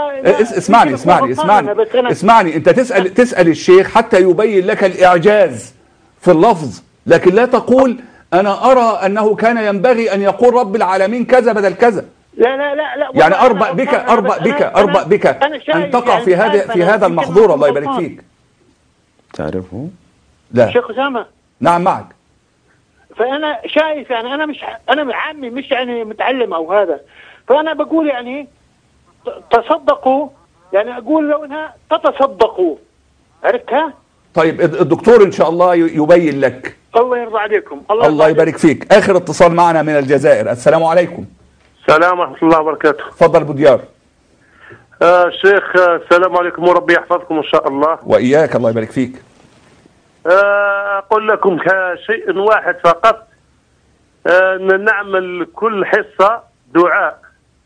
اسمعني انت تسأل الشيخ حتى يبين لك الإعجاز في اللفظ، لكن لا تقول أنا أرى أنه كان ينبغي أن يقول رب العالمين كذا بدل كذا. لا يعني أربأ بك أن تقع في هذا المحظور. الله يبارك فيك. تعرفه؟ لا. شيخ أسامة. نعم معك. فأنا شايف يعني أنا عامي، مش يعني متعلم أو هذا، فأنا بقول يعني تصدقوا، يعني أقول لو إنها تتصدقوا. عرفتها؟ طيب الدكتور إن شاء الله يبين لك. الله يرضى عليكم. الله يبارك فيك. آخر اتصال معنا من الجزائر. السلام عليكم. السلام ورحمة الله وبركاته. تفضل أبو ديار. شيخ السلام عليكم وربي يحفظكم إن شاء الله. وإياك الله يبارك فيك. أقول لكم شيء واحد فقط، نعمل كل حصة دعاء.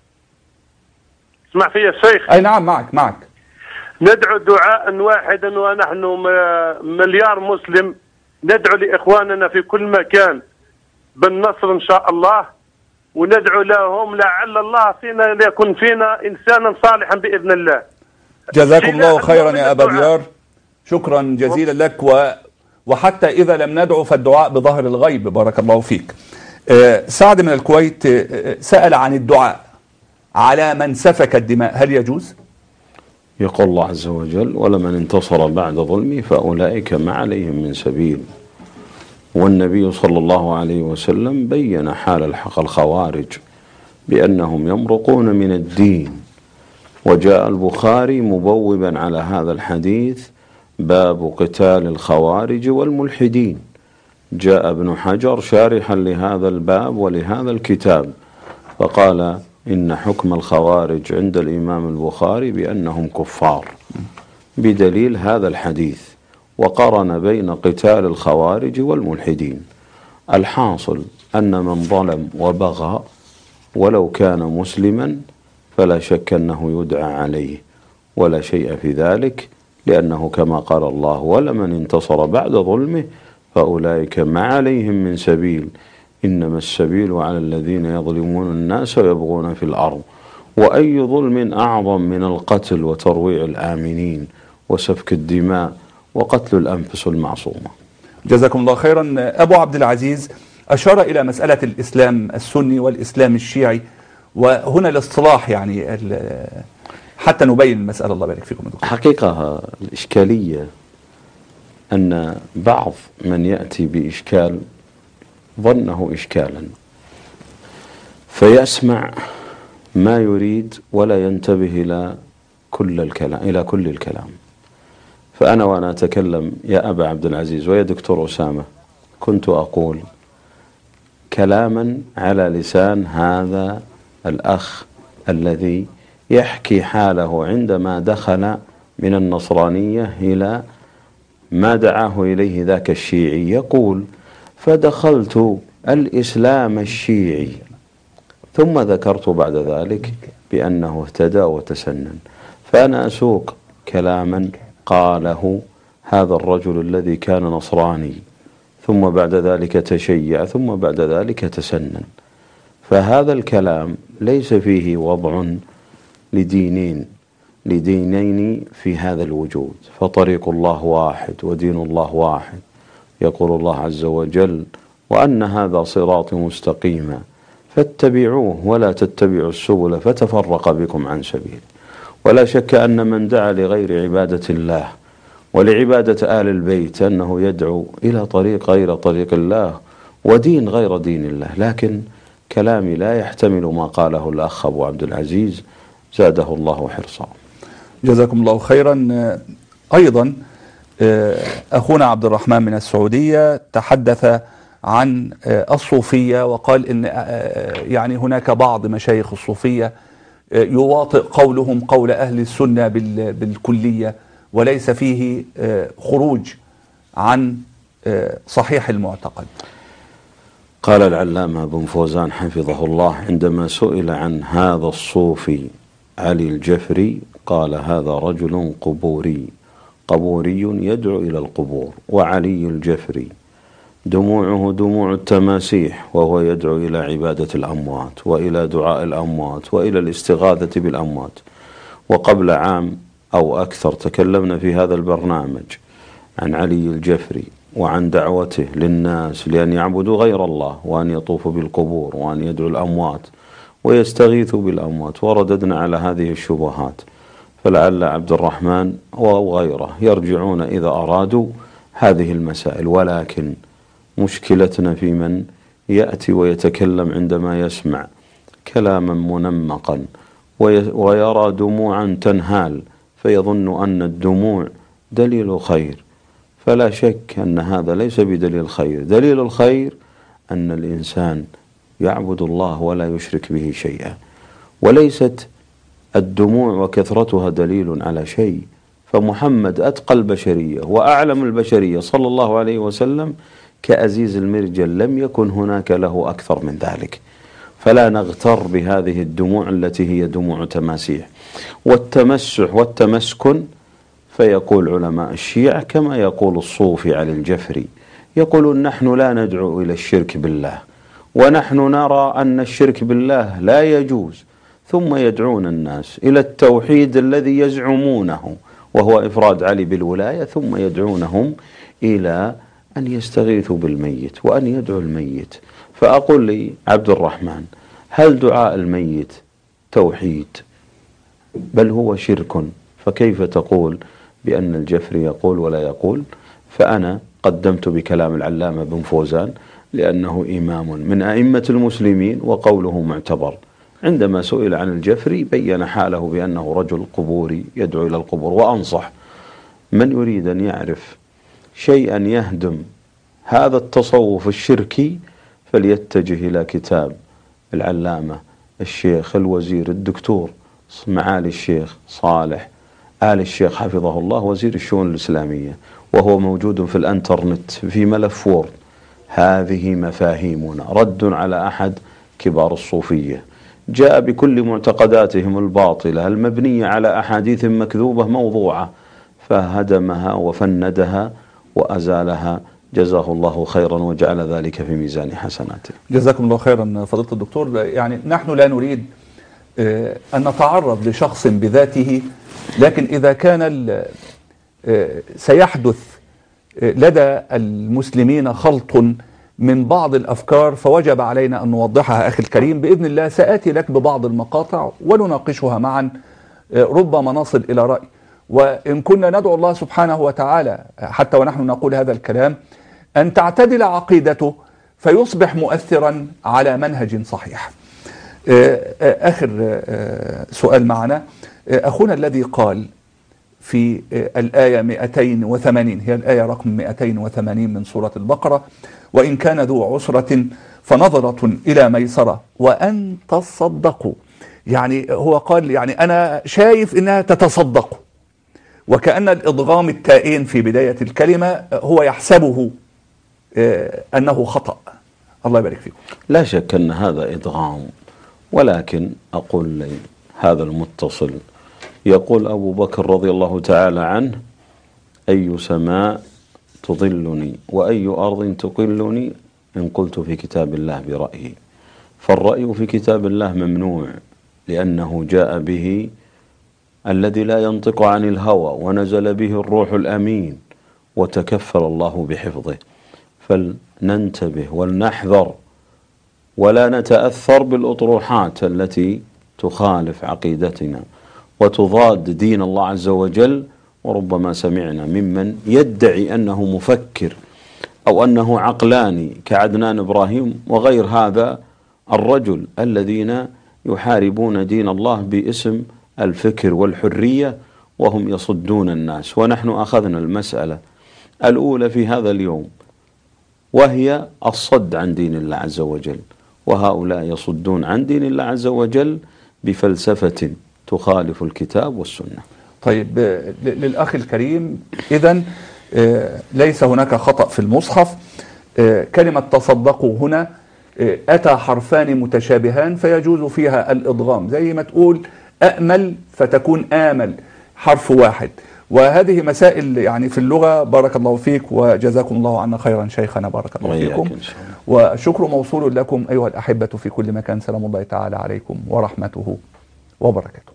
اسمع فيا الشيخ. أي نعم معك. ندعو دعاء واحدا، ونحن مليار مسلم ندعو لإخواننا في كل مكان بالنصر إن شاء الله، وندعو لهم لعل الله فينا ليكن فينا إنسانا صالحا بإذن الله. جزاكم الله خيرا يا أبا ديار، شكرا جزيلا لك. وحتى إذا لم ندعو فالدعاء بظهر الغيب. بارك الله فيك. سعد من الكويت سأل عن الدعاء على من سفك الدماء، هل يجوز؟ يقول الله عز وجل: ولمن انتصر بعد ظلمه فأولئك ما عليهم من سبيل. والنبي صلى الله عليه وسلم بين حال الخوارج بأنهم يمرقون من الدين. وجاء البخاري مبوبا على هذا الحديث باب قتال الخوارج والملحدين. جاء ابن حجر شارحا لهذا الباب ولهذا الكتاب فقال: إن حكم الخوارج عند الإمام البخاري بأنهم كفار بدليل هذا الحديث، وقارن بين قتال الخوارج والملحدين. الحاصل أن من ظلم وبغى ولو كان مسلما فلا شك أنه يدعى عليه، ولا شيء في ذلك، لأنه كما قال الله: ولمن انتصر بعد ظلمه فأولئك ما عليهم من سبيل، إنما السبيل على الذين يظلمون الناس ويبغون في الأرض. وأي ظلم أعظم من القتل وترويع الآمنين وسفك الدماء وقتل الأنفس المعصومة. جزاكم الله خيرا. أبو عبد العزيز أشار إلى مسألة الإسلام السني والإسلام الشيعي، وهنا الاصطلاح يعني حتى نبين المسألة. الله يبارك فيكم. حقيقة الإشكالية أن بعض من يأتي بإشكال ظنه إشكالا فيسمع ما يريد ولا ينتبه إلى كل الكلام. فأنا وأنا أتكلم يا أبا عبد العزيز ويا دكتور أسامة كنت أقول كلاما على لسان هذا الأخ الذي يحكي حاله عندما دخل من النصرانية إلى ما دعاه إليه ذاك الشيعي. يقول: فدخلت الإسلام الشيعي، ثم ذكرت بعد ذلك بأنه اهتدى وتسنن. فأنا أسوق كلاما قاله هذا الرجل الذي كان نصراني، ثم بعد ذلك تشيع، ثم بعد ذلك تسنن. فهذا الكلام ليس فيه وضع لدينين، لدينين في هذا الوجود، فطريق الله واحد ودين الله واحد. يقول الله عز وجل: وأن هذا صراطي مستقيما فاتبعوه ولا تتبعوا السبل فتفرق بكم عن سبيله. ولا شك أن من دعا لغير عبادة الله ولعبادة آل البيت أنه يدعو إلى طريق غير طريق الله ودين غير دين الله. لكن كلامي لا يحتمل ما قاله الأخ أبو عبد العزيز زاده الله حرصا. جزاكم الله خيرا. أيضا أخونا عبد الرحمن من السعودية تحدث عن الصوفية وقال إن يعني هناك بعض مشايخ الصوفية يواطئ قولهم قول أهل السنة بالكلية وليس فيه خروج عن صحيح المعتقد. قال العلامة بن فوزان حفظه الله عندما سئل عن هذا الصوفي علي الجفري قال: هذا رجل قبوري يدعو إلى القبور. وعلي الجفري دموعه دموع التماسيح وهو يدعو إلى عبادة الأموات وإلى دعاء الأموات وإلى الاستغاثة بالأموات. وقبل عام أو أكثر تكلمنا في هذا البرنامج عن علي الجفري وعن دعوته للناس لأن يعبدوا غير الله وأن يطوفوا بالقبور وأن يدعوا الأموات ويستغيثوا بالأموات، ورددنا على هذه الشبهات. فلعل عبد الرحمن أو غيره يرجعون إذا أرادوا هذه المسائل. ولكن مشكلتنا في من يأتي ويتكلم عندما يسمع كلاما منمقا ويرى دموعا تنهال فيظن أن الدموع دليل خير. فلا شك أن هذا ليس بدليل خير. دليل الخير أن الإنسان يعبد الله ولا يشرك به شيئا. وليست الدموع وكثرتها دليل على شيء. فمحمد أتقى البشرية وأعلم البشرية صلى الله عليه وسلم كأزيز المرجل، لم يكن هناك له أكثر من ذلك. فلا نغتر بهذه الدموع التي هي دموع تماسيح. والتمسح والتمسكن فيقول علماء الشيعة كما يقول الصوفي علي الجفري، يقولون: نحن لا ندعو إلى الشرك بالله ونحن نرى أن الشرك بالله لا يجوز، ثم يدعون الناس إلى التوحيد الذي يزعمونه وهو إفراد علي بالولاية، ثم يدعونهم إلى أن يستغيثوا بالميت وأن يدعوا الميت. فأقول لي عبد الرحمن: هل دعاء الميت توحيد؟ بل هو شرك. فكيف تقول بأن الجفري يقول ولا يقول؟ فأنا قدمت بكلام العلامة بن فوزان لأنه إمام من أئمة المسلمين وقوله معتبر. عندما سئل عن الجفري بين حاله بأنه رجل قبوري يدعو إلى القبور. وأنصح من يريد أن يعرف شيئا يهدم هذا التصوف الشركي فليتجه إلى كتاب العلامة الشيخ الوزير الدكتور معالي الشيخ صالح آل الشيخ حفظه الله وزير الشؤون الإسلامية، وهو موجود في الانترنت في ملف وورد. هذه مفاهيمنا، رد على أحد كبار الصوفية جاء بكل معتقداتهم الباطلة المبنية على أحاديث مكذوبة موضوعة فهدمها وفندها وأزالها. جزاه الله خيرا وجعل ذلك في ميزان حسناته. جزاكم الله خيرا فضيلة الدكتور. يعني نحن لا نريد أن نتعرض لشخص بذاته، لكن إذا كان سيحدث لدى المسلمين خلط من بعض الأفكار فوجب علينا أن نوضحها. أخي الكريم بإذن الله سآتي لك ببعض المقاطع ونناقشها معا، ربما نصل إلى رأي. وإن كنا ندعو الله سبحانه وتعالى حتى ونحن نقول هذا الكلام أن تعتدل عقيدته فيصبح مؤثرا على منهج صحيح. آخر سؤال معنا، أخونا الذي قال في الآية 280، هي الآية رقم 280 من سورة البقرة: وإن كان ذو عسرة فنظرة إلى ميسرة وأن تصدقوا. يعني هو قال يعني أنا شايف إنها تتصدق، وكأن الإضغام التائين في بداية الكلمة هو يحسبه أنه خطأ. الله يبارك فيكم. لا شك أن هذا إضغام، ولكن أقول لي هذا المتصل يقول أبو بكر رضي الله تعالى عنه: أي سماء تظلني وأي أرض تقلني إن قلت في كتاب الله برأيي. فالرأي في كتاب الله ممنوع لأنه جاء به الذي لا ينطق عن الهوى ونزل به الروح الأمين وتكفل الله بحفظه. فلننتبه ولنحذر ولا نتأثر بالأطروحات التي تخالف عقيدتنا وتضاد دين الله عز وجل. وربما سمعنا ممن يدعي أنه مفكر أو أنه عقلاني كعدنان إبراهيم وغير هذا الرجل الذين يحاربون دين الله باسم الفكر والحرية وهم يصدون الناس. ونحن أخذنا المسألة الأولى في هذا اليوم وهي الصد عن دين الله عز وجل، وهؤلاء يصدون عن دين الله عز وجل بفلسفة تخالف الكتاب والسنة. طيب للأخ الكريم، إذن ليس هناك خطأ في المصحف. كلمة تصدقوا هنا أتى حرفان متشابهان فيجوز فيها الإضغام، زي ما تقول أأمل فتكون آمل، حرف واحد. وهذه مسائل يعني في اللغة. بارك الله فيك وجزاكم الله عنا خيرا شيخنا، بارك الله فيكم. وشكر موصول لكم أيها الأحبة في كل مكان. سلام الله تعالى عليكم ورحمته وبركاته.